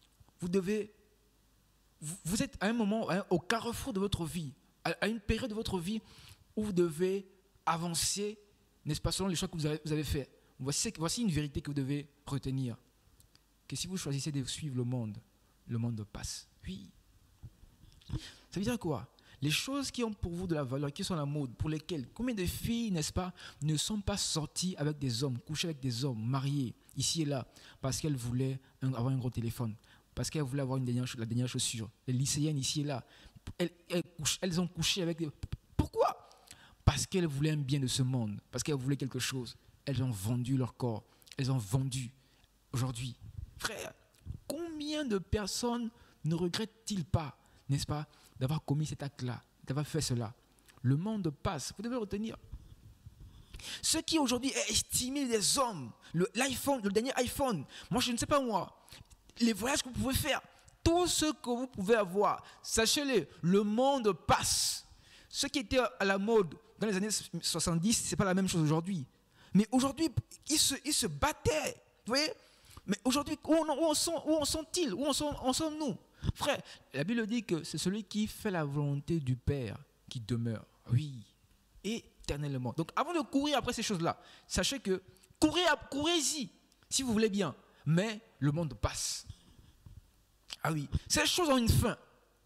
Vous êtes à un moment, au carrefour de votre vie, à une période de votre vie où vous devez avancer, n'est-ce pas, selon les choix que vous avez faits. Voici une vérité que vous devez retenir. Que si vous choisissez de suivre le monde passe. Oui. Ça veut dire quoi? Les choses qui ont pour vous de la valeur, qui sont la mode, pour lesquelles, combien de filles, n'est-ce pas, ne sont pas sorties avec des hommes, couchées avec des hommes, mariées, ici et là, parce qu'elles voulaient avoir un gros téléphone, parce qu'elles voulaient avoir la dernière chaussure. Les lycéennes ici et là, elles ont couché avec des... Pourquoi? Parce qu'elles voulaient un bien de ce monde, parce qu'elles voulaient quelque chose. Elles ont vendu leur corps, elles ont vendu. Aujourd'hui, frère, combien de personnes ne regrettent-ils pas, n'est-ce pas, d'avoir commis cet acte-là, d'avoir fait cela? Le monde passe, vous devez retenir. Ce qui aujourd'hui est estimé des hommes, l'iPhone, le dernier iPhone, moi je ne sais pas moi, les voyages que vous pouvez faire, tout ce que vous pouvez avoir, sachez-le, le monde passe. Ce qui était à la mode dans les années 70, ce n'est pas la même chose aujourd'hui. Mais aujourd'hui, ils se battaient, vous voyez? Mais aujourd'hui, où en sont-ils? Où en sommes-nous? Frère, la Bible dit que c'est celui qui fait la volonté du Père qui demeure, oui, éternellement. Donc avant de courir après ces choses-là, sachez que courez-y, si vous voulez bien, mais le monde passe. Ah oui, ces choses ont une fin.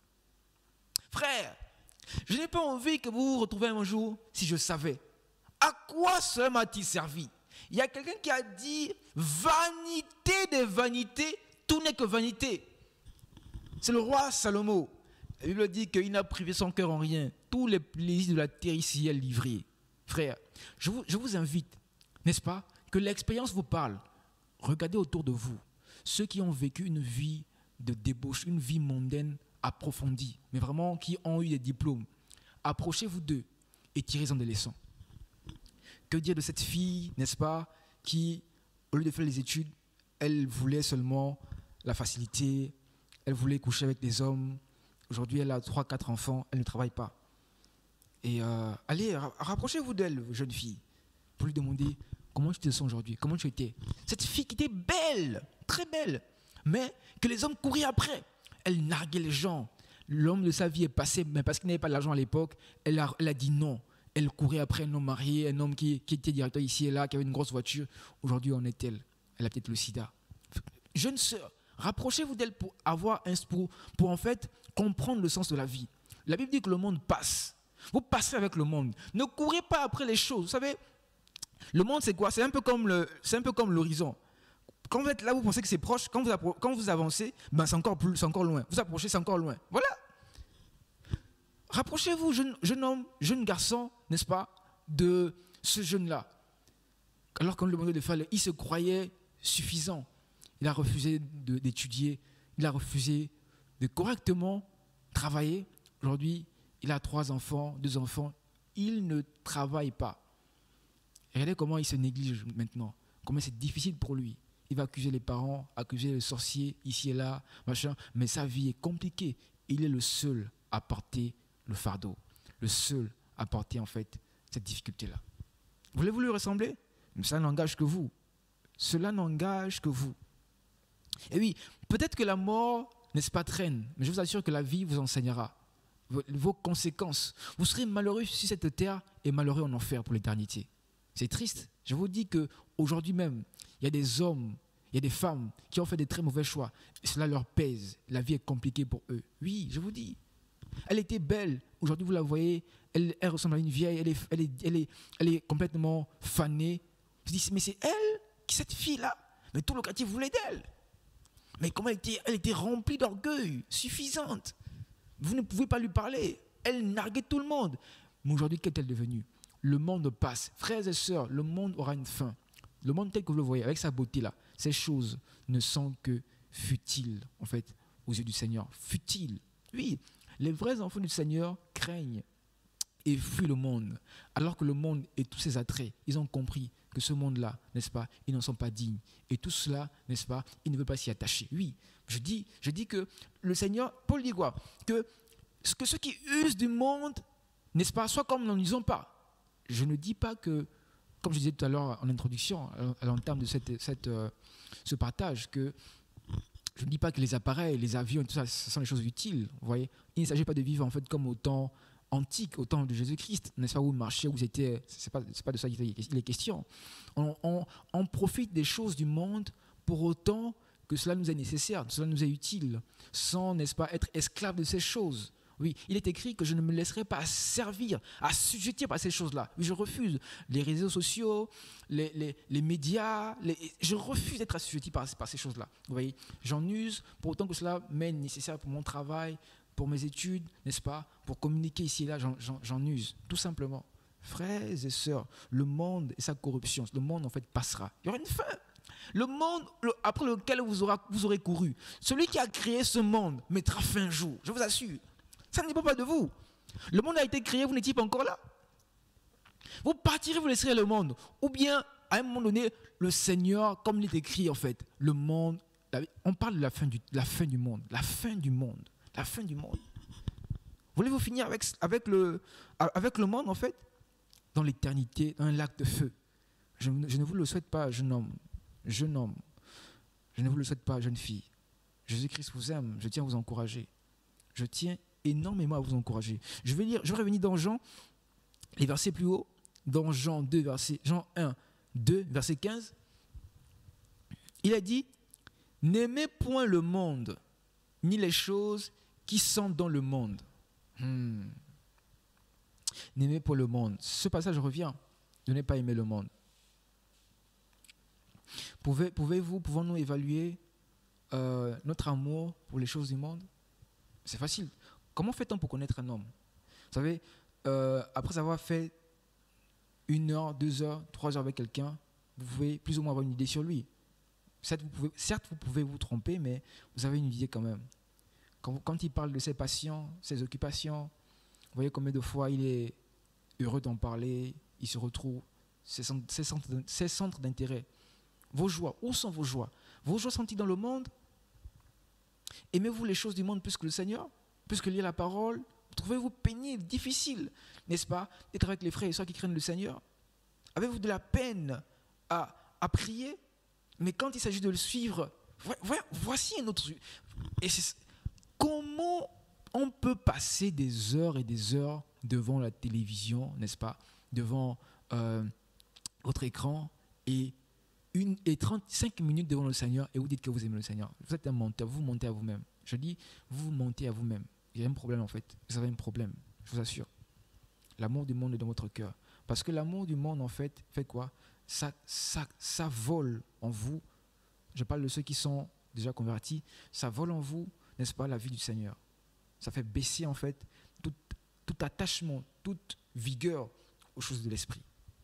Frère, je n'ai pas envie que vous vous retrouviez un jour si je savais. À quoi cela m'a-t-il servi? Il y a quelqu'un qui a dit, vanité des vanités, tout n'est que vanité. C'est le roi Salomon. La Bible dit qu'il n'a privé son cœur en rien. Tous les plaisirs de la terre ici est livré. Frère, je vous invite, n'est-ce pas, que l'expérience vous parle. Regardez autour de vous. Ceux qui ont vécu une vie de débauche, une vie mondaine approfondie, mais vraiment qui ont eu des diplômes. Approchez-vous d'eux et tirez-en des leçons. Que dire de cette fille, n'est-ce pas, qui, au lieu de faire les études, elle voulait seulement la facilité, elle voulait coucher avec des hommes. Aujourd'hui, elle a 3-4 enfants, elle ne travaille pas. Et allez, rapprochez-vous d'elle, jeune fille, pour lui demander comment tu te sens aujourd'hui, comment tu étais. Cette fille qui était belle, très belle, mais que les hommes couraient après. Elle narguait les gens. L'homme de sa vie est passé, mais parce qu'il n'avait pas d'argent à l'époque, elle a dit non. Elle courait après un homme marié, un homme qui était directeur ici et là, qui avait une grosse voiture. Aujourd'hui, en est-elle? Elle a peut-être le sida. Jeune sœur, rapprochez-vous d'elle pour en fait comprendre le sens de la vie. La Bible dit que le monde passe. Vous passez avec le monde. Ne courez pas après les choses. Vous savez, le monde c'est quoi? C'est un peu comme l'horizon. Quand vous êtes là, vous pensez que c'est proche. Quand vous avancez, ben c'est encore loin. Vous approchez, c'est encore loin. Voilà. Rapprochez-vous, jeune homme, jeune garçon, n'est-ce pas, de ce jeune-là. Alors qu'on lui demandait de faire, il se croyait suffisant. Il a refusé d'étudier. Il a refusé de correctement travailler. Aujourd'hui, il a 3 enfants, 2 enfants. Il ne travaille pas. Regardez comment il se néglige maintenant. Comment c'est difficile pour lui. Il va accuser les parents, accuser les sorciers, ici et là, machin. Mais sa vie est compliquée. Il est le seul à porter le fardeau. Le seul à porter, en fait, cette difficulté-là. Voulez-vous lui ressembler? Mais ça n'engage que vous. Cela n'engage que vous. Et oui, peut-être que la mort, n'est-ce pas, traîne. Mais je vous assure que la vie vous enseignera vos conséquences. Vous serez malheureux sur cette terre et malheureux en enfer pour l'éternité. C'est triste. Je vous dis qu'aujourd'hui même, il y a des hommes, il y a des femmes qui ont fait des très mauvais choix. Et cela leur pèse. La vie est compliquée pour eux. Oui, je vous dis. Elle était belle. Aujourd'hui, vous la voyez, elle ressemble à une vieille. Elle est complètement fanée. Je dis, mais c'est elle, cette fille-là. Mais tout le quartier voulait d'elle. Mais comment elle était remplie d'orgueil, suffisante. Vous ne pouvez pas lui parler. Elle narguait tout le monde. Mais aujourd'hui, qu'est-elle devenue? Le monde passe. Frères et sœurs, le monde aura une fin. Le monde tel que vous le voyez, avec sa beauté-là, ces choses ne sont que futiles, en fait, aux yeux du Seigneur. Futiles. Oui, les vrais enfants du Seigneur craignent et fuient le monde. Alors que le monde et tous ses attraits, ils ont compris que ce monde-là, n'est-ce pas, ils n'en sont pas dignes. Et tout cela, n'est-ce pas, ils ne veulent pas s'y attacher. Oui, je dis que le Seigneur, Paul dit quoi? Que ceux qui usent du monde, n'est-ce pas, soit comme n'en usons pas. Je ne dis pas que, comme je disais tout à l'heure en introduction, à l'entame de ce partage, que je ne dis pas que les appareils, les avions, tout ça, ce sont des choses utiles. Vous voyez, il ne s'agit pas de vivre en fait comme au temps antique, au temps de Jésus-Christ, n'est-ce pas, où vous marchiez, où vous étiez, c'est pas de ça qu'il est question. On profite des choses du monde pour autant que cela nous est nécessaire, cela nous est utile, sans, n'est-ce pas, être esclave de ces choses. Oui, il est écrit que je ne me laisserai pas servir, assujettir par ces choses-là. Oui, je refuse les réseaux sociaux, les médias, je refuse d'être assujetti par ces choses-là. Vous voyez, j'en use pour autant que cela m'est nécessaire pour mon travail, pour mes études, n'est-ce pas, pour communiquer ici et là, j'en use, tout simplement. Frères et sœurs, le monde et sa corruption, le monde en fait passera. Il y aura une fin. Le monde après lequel vous aurez couru, celui qui a créé ce monde mettra fin un jour, je vous assure. Ça ne dépend pas de vous. Le monde a été créé, vous n'étiez pas encore là. Vous partirez, vous laisserez le monde. Ou bien, à un moment donné, le Seigneur, comme il est écrit en fait, le monde, on parle de la fin du monde. La fin du monde. La fin du monde. Voulez-vous finir avec le monde en fait? Dans l'éternité, dans un lac de feu. Je ne vous le souhaite pas, jeune homme. Jeune homme. Je ne vous le souhaite pas, jeune fille. Jésus-Christ vous aime, je tiens à vous encourager. Je tiens énormément à vous encourager. Je vais revenir dans Jean, les versets plus haut, dans Jean 1, 2, verset 15. Il a dit, n'aimez point le monde, ni les choses qui sont dans le monde. N'aimez pas le monde. Ce passage revient de ne pas aimer le monde. Pouvons-nous évaluer notre amour pour les choses du monde? C'est facile. Comment fait-on pour connaître un homme? Vous savez, après avoir fait 1 heure, 2 heures, 3 heures avec quelqu'un, vous pouvez plus ou moins avoir une idée sur lui. Certes, vous pouvez vous tromper, mais vous avez une idée quand même. Quand il parle de ses passions, ses occupations, vous voyez combien de fois il est heureux d'en parler, il se retrouve, ses centres d'intérêt. Vos joies, où sont vos joies? Vos joies sont-ils dans le monde? Aimez-vous les choses du monde plus que le Seigneur? Plus que lire la parole? Trouvez-vous pénible, difficile, n'est-ce pas, d'être avec les frères et sœurs qui craignent le Seigneur? Avez-vous de la peine à prier? Mais quand il s'agit de le suivre, voici un autre... Comment on peut passer des heures et des heures devant la télévision, n'est-ce pas, devant votre écran, et 35 minutes devant le Seigneur, et vous dites que vous aimez le Seigneur? Vous êtes un menteur, vous mentez à vous-même. Je dis, vous mentez à vous-même. Il y a un problème en fait. Vous avez un problème, je vous assure. L'amour du monde est dans votre cœur. Parce que l'amour du monde, en fait quoi? Ça vole en vous. Je parle de ceux qui sont déjà convertis. Ça vole en vous, n'est-ce pas, la vie du Seigneur. Ça fait baisser, en fait, tout attachement, toute vigueur aux choses de l'esprit.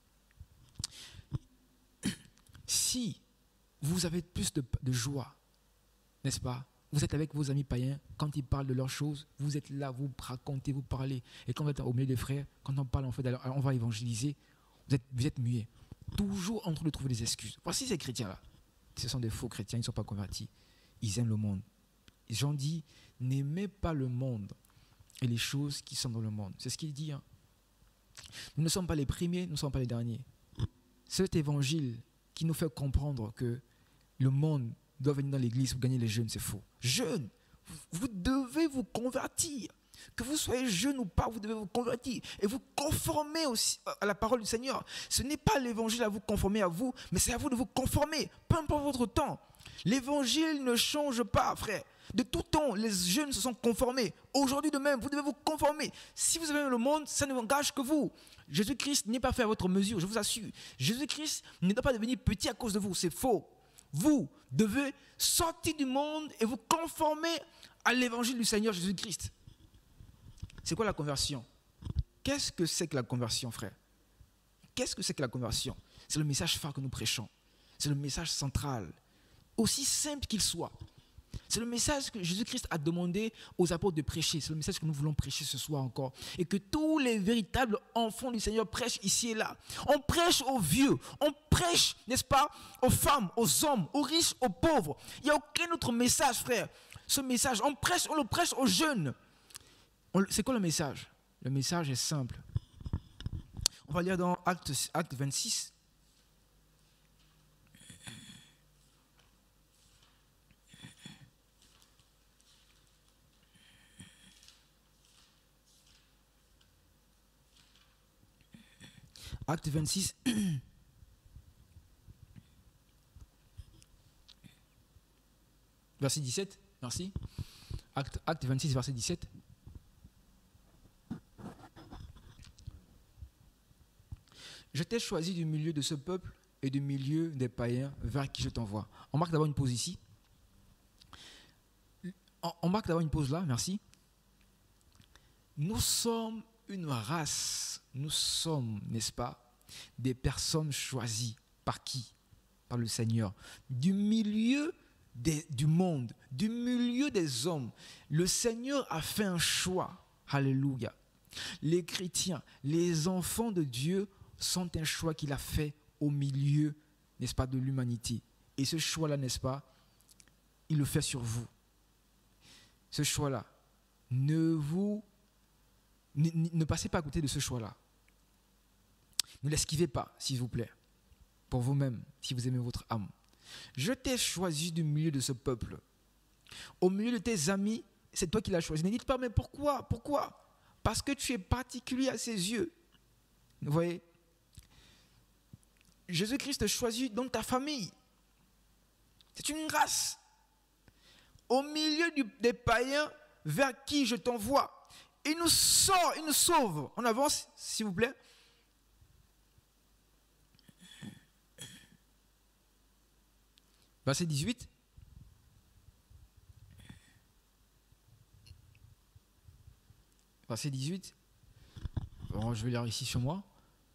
Si vous avez plus de joie, n'est-ce pas? Vous êtes avec vos amis païens, quand ils parlent de leurs choses, vous êtes là, vous racontez, vous parlez. Et quand vous êtes au milieu des frères, quand on parle, en fait, alors, on va évangéliser, vous êtes muets. Toujours en train de trouver des excuses. Voici ces chrétiens-là. Ce sont des faux chrétiens, ils ne sont pas convertis. Ils aiment le monde. Jean dit, n'aimez pas le monde et les choses qui sont dans le monde. C'est ce qu'il dit. Nous ne sommes pas les premiers, nous ne sommes pas les derniers. Cet évangile qui nous fait comprendre que le monde doit venir dans l'église pour gagner les jeunes, c'est faux. Jeunes, vous devez vous convertir. Que vous soyez jeune ou pas, vous devez vous convertir et vous conformer aussi à la parole du Seigneur. Ce n'est pas l'évangile à vous conformer à vous, mais c'est à vous de vous conformer, peu importe votre temps. L'évangile ne change pas, frère. De tout temps, les jeunes se sont conformés. Aujourd'hui de même, vous devez vous conformer. Si vous avez le monde, ça ne engage que vous. Jésus-Christ n'est pas fait à votre mesure, je vous assure. Jésus-Christ ne doit pas devenir petit à cause de vous, c'est faux. Vous devez sortir du monde et vous conformer à l'évangile du Seigneur Jésus-Christ. C'est quoi la conversion? Qu'est-ce que c'est que la conversion, frère? Qu'est-ce que c'est que la conversion? C'est le message phare que nous prêchons. C'est le message central, aussi simple qu'il soit. C'est le message que Jésus-Christ a demandé aux apôtres de prêcher. C'est le message que nous voulons prêcher ce soir encore. Et que tous les véritables enfants du Seigneur prêchent ici et là. On prêche aux vieux, on prêche, n'est-ce pas, aux femmes, aux hommes, aux riches, aux pauvres. Il n'y a aucun autre message, frère. Ce message, on le prêche aux jeunes. C'est quoi le message? Le message est simple. On va lire dans Acte 26. Acte 26. Verset 17. Merci. Acte 26, verset 17. Je t'ai choisi du milieu de ce peuple et du milieu des païens vers qui je t'envoie. On marque d'abord une pause ici. On marque d'abord une pause là, merci. Nous sommes une race, nous sommes, n'est-ce pas, des personnes choisies par qui? Par le Seigneur. Du milieu du monde, du milieu des hommes. Le Seigneur a fait un choix. Alléluia. Les chrétiens, les enfants de Dieu sont un choix qu'il a fait au milieu, n'est-ce pas, de l'humanité. Et ce choix-là, n'est-ce pas, il le fait sur vous. Ce choix-là, ne passez pas à côté de ce choix-là. Ne l'esquivez pas, s'il vous plaît, pour vous-même, si vous aimez votre âme. Je t'ai choisi du milieu de ce peuple. Au milieu de tes amis, c'est toi qui l'as choisi. Ne dites pas, mais pourquoi? Pourquoi? Parce que tu es particulier à ses yeux. Vous voyez? Jésus-Christ te choisit dans ta famille. C'est une grâce. au milieu des païens vers qui je t'envoie. Il nous sort, il nous sauve. On avance, s'il vous plaît. Verset 18. Verset 18. Bon, je vais lire ici sur moi.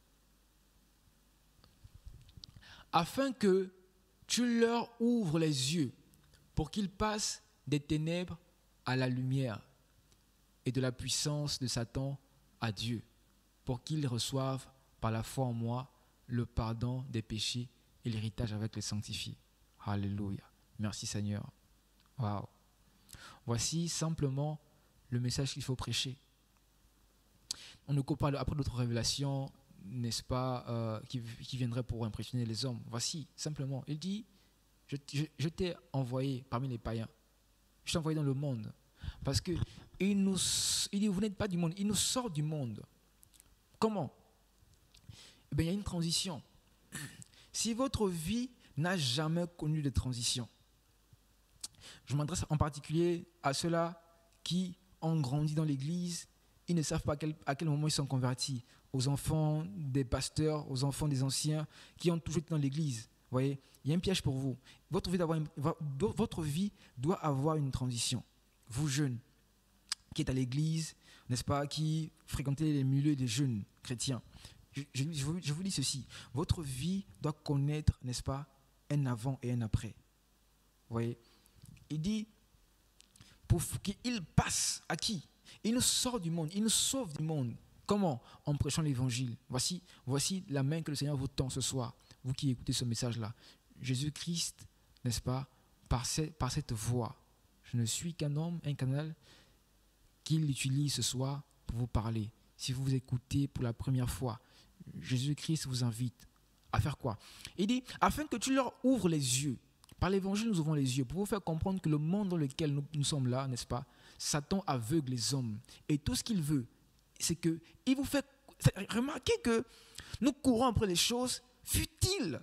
Afin que tu leur ouvres les yeux pour qu'ils passent des ténèbres à la lumière et de la puissance de Satan à Dieu, pour qu'ils reçoivent par la foi en moi le pardon des péchés et l'héritage avec les sanctifiés. Alléluia. Merci Seigneur. Waouh. Voici simplement le message qu'il faut prêcher. On ne court pas après d'autres révélations, n'est-ce pas, qui viendraient pour impressionner les hommes. Voici simplement, il dit, je t'ai envoyé parmi les païens. Je t'ai envoyé dans le monde. Parce qu'il dit, vous n'êtes pas du monde, il nous sort du monde. Comment? Eh bien, il y a une transition. Si votre vie n'a jamais connu de transition, je m'adresse en particulier à ceux-là qui ont grandi dans l'église, ils ne savent pas à quel moment ils sont convertis, aux enfants des pasteurs, aux enfants des anciens qui ont toujours été dans l'église. Vous voyez, il y a un piège pour vous. Votre vie doit avoir une transition. Vous jeunes, qui êtes à l'église, n'est-ce pas, qui fréquentez les milieux des jeunes chrétiens, je vous dis ceci, votre vie doit connaître, n'est-ce pas, un avant et un après. Vous voyez, il dit, pour qu'il passe à qui? Il nous sort du monde, il nous sauve du monde. Comment? En prêchant l'évangile. Voici la main que le Seigneur vous tend ce soir, vous qui écoutez ce message-là. Jésus-Christ, n'est-ce pas, par cette voix, je ne suis qu'un homme, un canal qu'il utilise ce soir pour vous parler. Si vous vous écoutez pour la première fois, Jésus-Christ vous invite à faire quoi? Il dit, afin que tu leur ouvres les yeux. Par l'évangile, nous ouvrons les yeux pour vous faire comprendre que le monde dans lequel nous sommes là, n'est-ce pas, Satan aveugle les hommes. Et tout ce qu'il veut, c'est qu'il vous fait remarquer que nous courons après les choses futiles.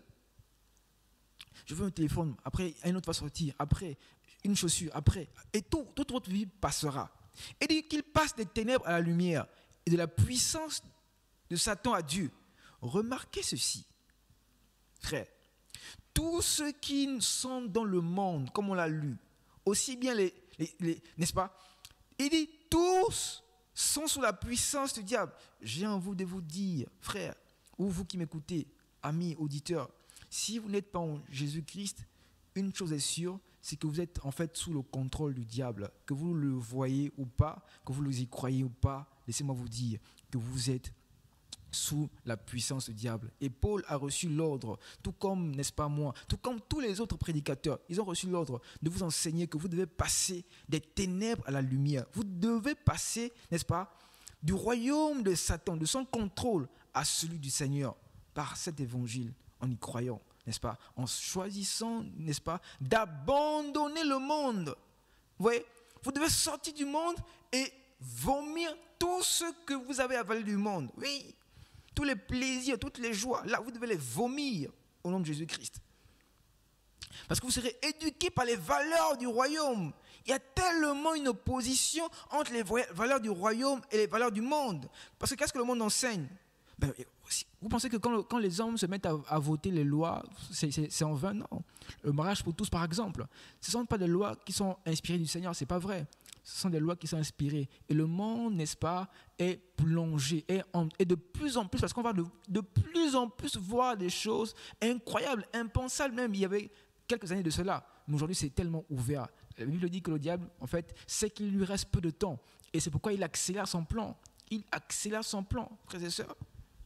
Je veux un téléphone, après un autre va sortir, après une chaussure, après, et toute votre vie passera. Et dit qu'il passe des ténèbres à la lumière et de la puissance de Satan à Dieu. Remarquez ceci, frère. Tous ceux qui sont dans le monde, comme on l'a lu, aussi bien n'est-ce pas? Il dit tous sont sous la puissance du diable. J'ai envie de vous dire, frère, ou vous qui m'écoutez, amis, auditeurs, si vous n'êtes pas en Jésus-Christ, une chose est sûre, c'est que vous êtes en fait sous le contrôle du diable. Que vous le voyez ou pas, que vous y croyez ou pas, laissez-moi vous dire que vous êtes sous la puissance du diable. Et Paul a reçu l'ordre, tout comme, n'est-ce pas moi, tout comme tous les autres prédicateurs, ils ont reçu l'ordre de vous enseigner que vous devez passer des ténèbres à la lumière. Vous devez passer, n'est-ce pas, du royaume de Satan, de son contrôle à celui du Seigneur, par cet évangile, en y croyant, n'est-ce pas, en choisissant, n'est-ce pas, d'abandonner le monde. Vous voyez, vous devez sortir du monde et vomir tout ce que vous avez avalé du monde. Oui, tous les plaisirs, toutes les joies, là, vous devez les vomir au nom de Jésus-Christ. Parce que vous serez éduqués par les valeurs du royaume. Il y a tellement une opposition entre les valeurs du royaume et les valeurs du monde. Parce que qu'est-ce que le monde enseigne? Vous pensez que quand les hommes se mettent à voter les lois, c'est en vain? Non. Le mariage pour tous, par exemple, ce ne sont pas des lois qui sont inspirées du Seigneur, ce n'est pas vrai. Ce sont des lois qui sont inspirées. Et le monde, n'est-ce pas, est plongé. Et de plus en plus, parce qu'on va de plus en plus voir des choses incroyables, impensables même. Il y avait quelques années de cela. Mais aujourd'hui, c'est tellement ouvert. La Bible dit que le diable, en fait, sait qu'il lui reste peu de temps. Et c'est pourquoi il accélère son plan. Il accélère son plan, frères et sœurs.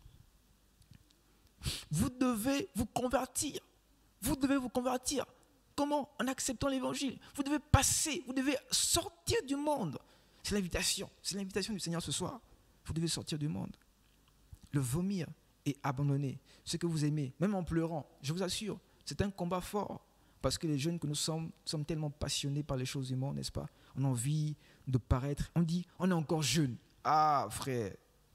Vous devez vous convertir. Vous devez vous convertir. Comment? En acceptant l'évangile. Vous devez passer, vous devez sortir du monde. C'est l'invitation du Seigneur ce soir. Vous devez sortir du monde. Le vomir et abandonner ce que vous aimez, même en pleurant. Je vous assure, c'est un combat fort. Parce que les jeunes que nous sommes tellement passionnés par les choses du monde, n'est-ce pas? On a envie de paraître. On dit, on est encore jeune. Ah frère,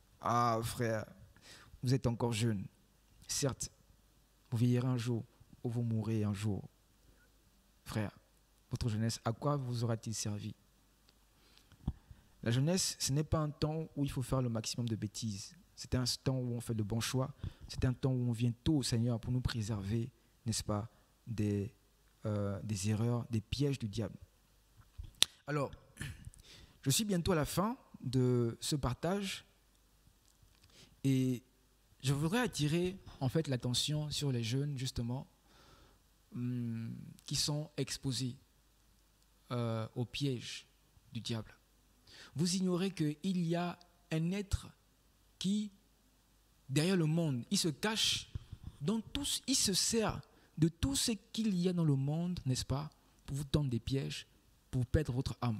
vous êtes encore jeune. Certes, vous vieillirez un jour ou vous mourrez un jour. Frère, votre jeunesse, à quoi vous aura-t-il servi? La jeunesse, ce n'est pas un temps où il faut faire le maximum de bêtises. C'est un temps où on fait de bons choix. C'est un temps où on vient tôt au Seigneur pour nous préserver, n'est-ce pas, des erreurs, des pièges du diable. Alors, je suis bientôt à la fin de ce partage et je voudrais attirer en fait l'attention sur les jeunes justement qui sont exposés au piège du diable. Vous ignorez qu'il y a un être qui, derrière le monde, il se cache, il se sert de tout ce qu'il y a dans le monde, n'est-ce pas, pour vous tendre des pièges, pour perdre votre âme.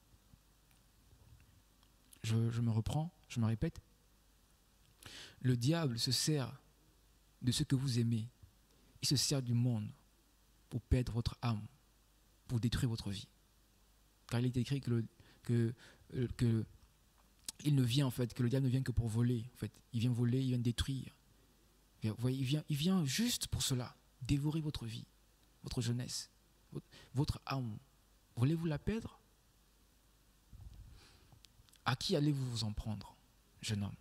Je me reprends, je me répète. Le diable se sert de ce que vous aimez. Il se sert du monde pour perdre votre âme, pour détruire votre vie. Car il est écrit que il ne vient en fait, que le diable ne vient que pour voler. En fait, il vient voler, il vient détruire. Vous voyez, il vient juste pour cela, dévorer votre vie, votre jeunesse, votre âme. Voulez-vous la perdre? À qui allez-vous vous en prendre, jeune homme?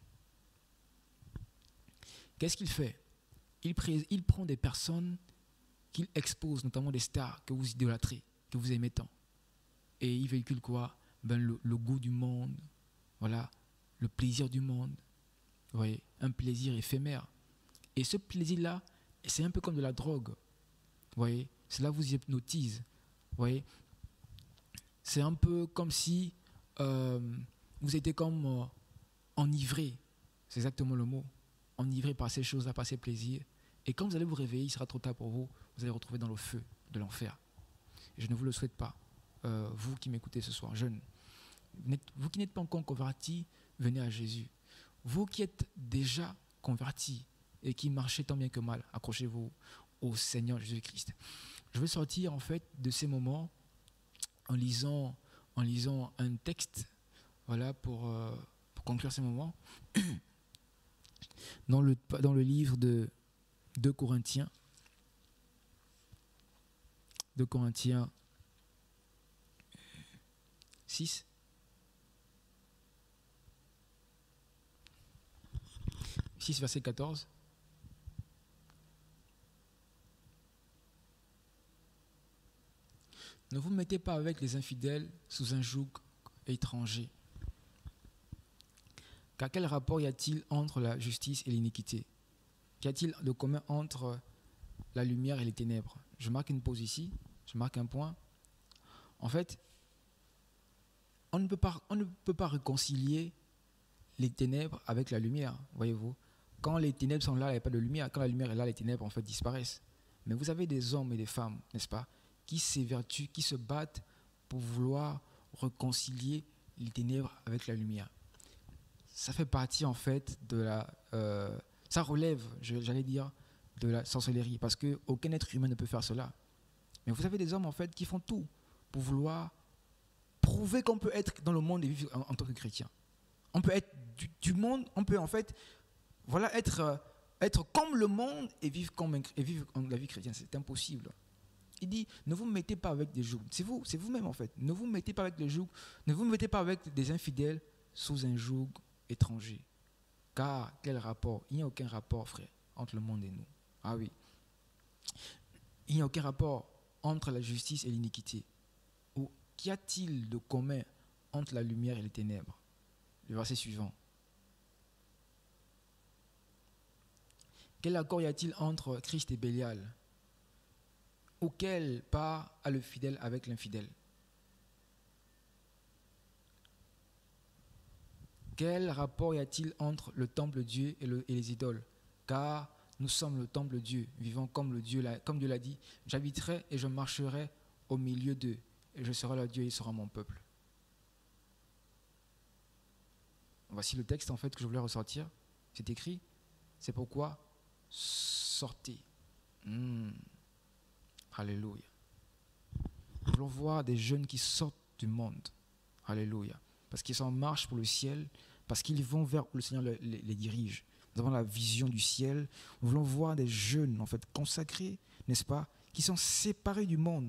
Qu'est-ce qu'il fait? Il prend des personnes qu'il expose, notamment des stars que vous idolâtrez, que vous aimez tant. Et il véhicule quoi? Le goût du monde, voilà, le plaisir du monde. Vous voyez, un plaisir éphémère. Et ce plaisir-là, c'est un peu comme de la drogue. Vous voyez, cela vous hypnotise. Vous voyez, c'est un peu comme si vous étiez comme enivré. C'est exactement le mot. Enivré par ces choses-là, par ces plaisirs. Et quand vous allez vous réveiller, il sera trop tard pour vous. Vous allez vous retrouver dans le feu de l'enfer. Et je ne vous le souhaite pas. Vous qui m'écoutez ce soir, jeunes. Vous qui n'êtes pas encore convertis, venez à Jésus. Vous qui êtes déjà convertis et qui marchez tant bien que mal, accrochez-vous au Seigneur Jésus-Christ. Je vais sortir en fait de ces moments en lisant un texte, voilà, pour conclure ces moments, dans le livre de 2 Corinthiens. 2 Corinthiens 6. Verset 14. Ne vous mettez pas avec les infidèles sous un joug étranger. Car quel rapport y a-t-il entre la justice et l'iniquité? Qu'y a-t-il de commun entre la lumière et les ténèbres? Je marque une pause ici, je marque un point. En fait, on ne peut pas réconcilier les ténèbres avec la lumière, voyez-vous. Quand les ténèbres sont là, il n'y a pas de lumière. Quand la lumière est là, les ténèbres en fait disparaissent. Mais vous avez des hommes et des femmes, n'est-ce pas, qui s'évertuent, qui se battent pour vouloir réconcilier les ténèbres avec la lumière. Ça fait partie en fait de ça relève, j'allais dire, de la sorcellerie, parce qu'aucun être humain ne peut faire cela. Mais vous avez des hommes en fait qui font tout pour vouloir prouver qu'on peut être dans le monde et vivre en tant que chrétien. On peut être du monde, on peut en fait, voilà, être comme le monde et vivre la vie chrétienne. C'est impossible. Il dit, ne vous mettez pas avec des jougs. C'est vous-même en fait. Ne vous mettez pas avec les jougs. Ne vous mettez pas avec des infidèles sous un joug étranger. Car quel rapport? Il n'y a aucun rapport, frère, entre le monde et nous. Ah oui. Il n'y a aucun rapport entre la justice et l'iniquité. Qu'y a-t-il de commun entre la lumière et les ténèbres? Le verset suivant. Quel accord y a-t-il entre Christ et Bélial? Auquel part a le fidèle avec l'infidèle? Quel rapport y a-t-il entre le temple de Dieu et les idoles? Car nous sommes le temple de Dieu, vivant comme Dieu l'a dit, j'habiterai et je marcherai au milieu d'eux, et je serai leur Dieu et ils seront mon peuple. Voici le texte en fait que je voulais ressortir. C'est écrit, c'est pourquoi sortez. Alléluia. Nous voulons voir des jeunes qui sortent du monde. Alléluia. Parce qu'ils sont en marche pour le ciel, parce qu'ils vont vers où le Seigneur les dirige. Nous avons la vision du ciel. Nous voulons voir des jeunes en fait consacrés, n'est-ce pas, qui sont séparés du monde.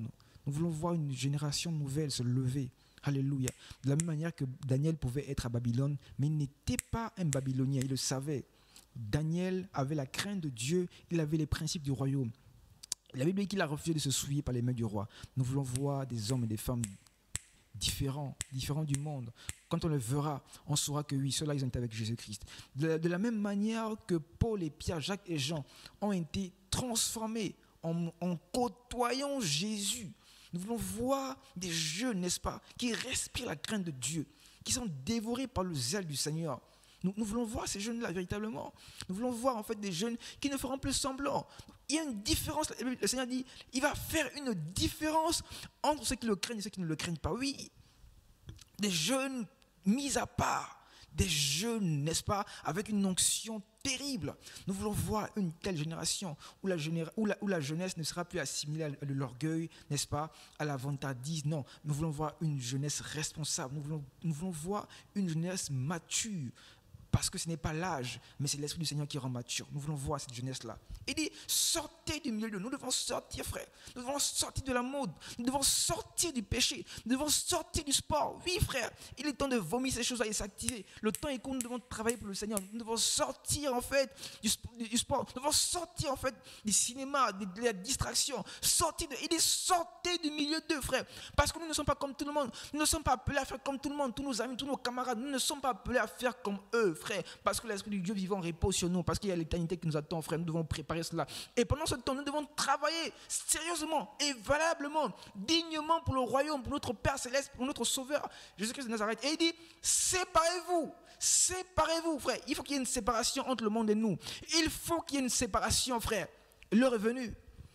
Nous voulons voir une génération nouvelle se lever. Alléluia. De la même manière que Daniel pouvait être à Babylone, mais il n'était pas un Babylonien, il le savait. Daniel avait la crainte de Dieu, il avait les principes du royaume. La Bible dit qu'il a refusé de se souiller par les mains du roi. Nous voulons voir des hommes et des femmes différents du monde. Quand on le verra, on saura que oui, ceux-là, ils ont été avec Jésus-Christ. De la même manière que Paul et Pierre, Jacques et Jean ont été transformés en côtoyant Jésus. Nous voulons voir des jeunes, n'est-ce pas, qui respirent la crainte de Dieu, qui sont dévorés par le zèle du Seigneur. Nous voulons voir ces jeunes-là véritablement. Nous voulons voir en fait des jeunes qui ne feront plus semblant. Il y a une différence. Le Seigneur dit, il va faire une différence entre ceux qui le craignent et ceux qui ne le craignent pas. Oui, des jeunes mis à part, des jeunes, n'est-ce pas, avec une onction terrible. Nous voulons voir une telle génération où la jeunesse ne sera plus assimilée à de l'orgueil, n'est-ce pas, à la vantardise. Non, nous voulons voir une jeunesse responsable. Nous voulons voir une jeunesse mature. Parce que ce n'est pas l'âge, mais c'est l'Esprit du Seigneur qui rend mature. Nous voulons voir cette jeunesse-là. Il dit, sortez du milieu de nous. Nous devons sortir, frère. Nous devons sortir de la mode. Nous devons sortir du péché. Nous devons sortir du sport. Oui, frère. Il est temps de vomir ces choses-là et s'activer. Le temps est court. Nous devons travailler pour le Seigneur. Nous devons sortir, en fait, du sport. Nous devons sortir, en fait, du cinéma, de la distraction. Il dit, sortez du milieu d'eux, frère. Parce que nous ne sommes pas comme tout le monde. Nous ne sommes pas appelés à faire comme tout le monde. Tous nos amis, tous nos camarades. Nous ne sommes pas appelés à faire comme eux, frère. Parce que l'Esprit du Dieu vivant repose sur nous, parce qu'il y a l'éternité qui nous attend, frère. Nous devons préparer cela. Et pendant ce temps, nous devons travailler sérieusement et valablement, dignement pour le royaume, pour notre Père Céleste, pour notre Sauveur, Jésus-Christ de Nazareth. Et il dit, séparez-vous, frère. Il faut qu'il y ait une séparation entre le monde et nous. Il faut qu'il y ait une séparation, frère. L'heure est venue.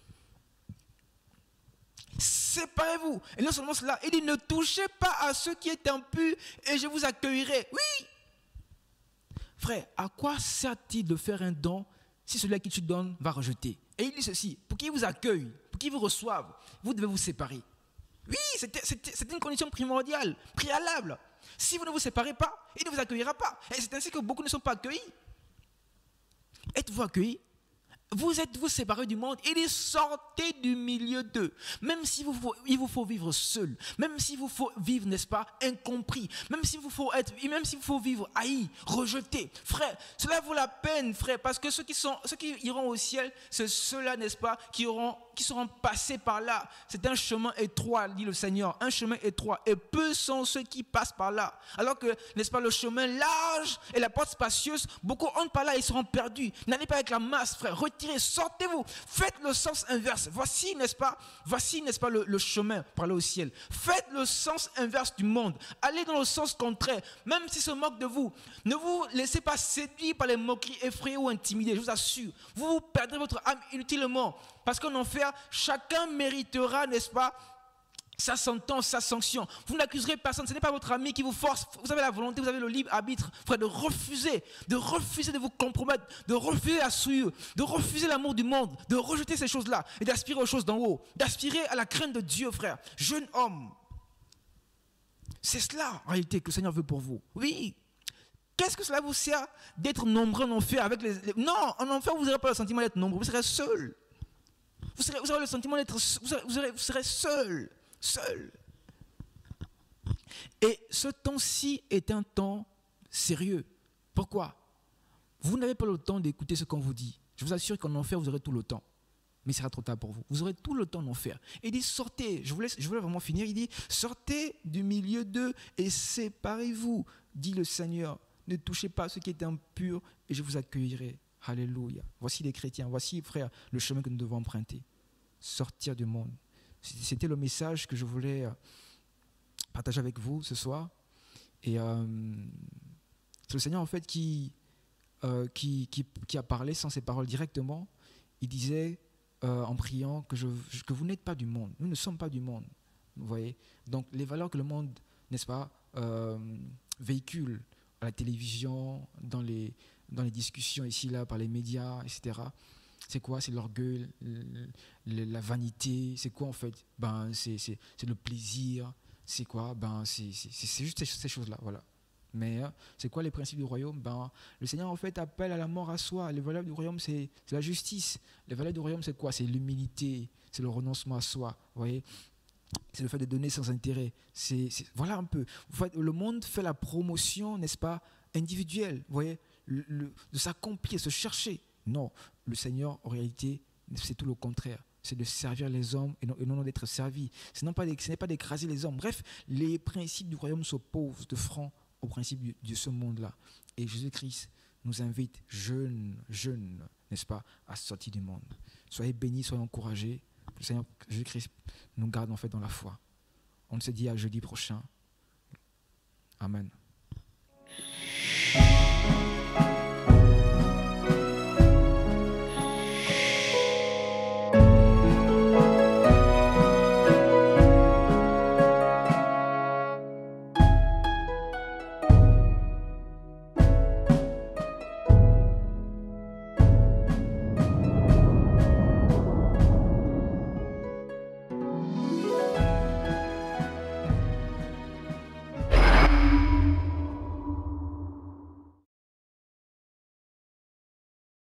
Séparez-vous. Et non seulement cela, il dit, ne touchez pas à ceux qui est impurs et je vous accueillerai. Oui. Frère, à quoi sert-il de faire un don si celui à qui tu donnes va rejeter? Et il dit ceci, pour qu'il vous accueille, pour qu'il vous reçoive, vous devez vous séparer. Oui, c'est une condition primordiale, préalable. Si vous ne vous séparez pas, il ne vous accueillera pas. Et c'est ainsi que beaucoup ne sont pas accueillis. Êtes-vous accueillis? Vous êtes-vous séparés du monde? Il dit sortez du milieu d'eux. Même si il vous faut vivre seul, même s'il vous faut vivre, n'est-ce pas, incompris, même s'il vous faut vivre haï, rejeté. Frère, cela vaut la peine, frère, parce que ceux qui iront au ciel, c'est ceux-là, n'est-ce pas, qui seront passés par là. C'est un chemin étroit, dit le Seigneur, un chemin étroit. Et peu sont ceux qui passent par là. Alors que, n'est-ce pas, le chemin large et la porte spacieuse, beaucoup entrent par là et ils seront perdus. N'allez pas avec la masse, frère. Sortez-vous, faites le sens inverse. Voici, n'est-ce pas, le chemin pour aller au ciel. Faites le sens inverse du monde. Allez dans le sens contraire, même s'ils se moquent de vous. Ne vous laissez pas séduire par les moqueries, effrayées ou intimidées, je vous assure. Vous perdrez votre âme inutilement. Parce qu'en enfer, chacun méritera, n'est-ce pas, sa sentence, sa sanction. Vous n'accuserez personne, ce n'est pas votre ami qui vous force. Vous avez la volonté, vous avez le libre arbitre, frère, de refuser de vous compromettre, de refuser la souillure, de refuser l'amour du monde, de rejeter ces choses-là et d'aspirer aux choses d'en haut, d'aspirer à la crainte de Dieu, frère. Jeune homme, c'est cela en réalité que le Seigneur veut pour vous. Oui. Qu'est-ce que cela vous sert d'être nombreux en enfer avec Non, en enfer, vous n'aurez pas le sentiment d'être nombreux, vous serez seul. Vous aurez le sentiment d'être... Vous serez seul. Et ce temps-ci est un temps sérieux. Pourquoi? Vous n'avez pas le temps d'écouter ce qu'on vous dit. Je vous assure qu'en enfer, vous aurez tout le temps. Mais il sera trop tard pour vous. Vous aurez tout le temps d'en faire. Il dit, sortez. Je voulais vraiment finir. Il dit, sortez du milieu d'eux et séparez-vous, dit le Seigneur. Ne touchez pas à ce qui est impur et je vous accueillerai. Alléluia. Voici les chrétiens. Voici, frère, le chemin que nous devons emprunter. Sortir du monde. C'était le message que je voulais partager avec vous ce soir. Et c'est le Seigneur en fait qui a parlé sans ses paroles directement. Il disait en priant que vous n'êtes pas du monde. Nous ne sommes pas du monde. Vous voyez? Donc les valeurs que le monde, n'est-ce pas, véhicule à la télévision, dans les discussions ici, là, par les médias, etc. C'est quoi? C'est l'orgueil, la vanité. C'est quoi en fait? C'est le plaisir. C'est quoi? C'est juste ces choses-là. Voilà. Mais c'est quoi les principes du royaume? Le Seigneur en fait appelle à la mort à soi. Les valeurs du royaume, c'est la justice. Les valeurs du royaume, c'est quoi? C'est l'humilité, c'est le renoncement à soi. Vous voyez? C'est le fait de donner sans intérêt. Voilà un peu. Le monde fait la promotion, n'est-ce pas, individuelle, vous voyez, de s'accomplir, se chercher. Non, le Seigneur, en réalité, c'est tout le contraire. C'est de servir les hommes et non d'être servi. Ce n'est pas d'écraser les hommes. Bref, les principes du royaume s'opposent de front aux principes de ce monde-là. Et Jésus-Christ nous invite, jeunes, n'est-ce pas, à sortir du monde. Soyez bénis, soyez encouragés. Le Seigneur Jésus-Christ nous garde en fait dans la foi. On se dit à jeudi prochain. Amen.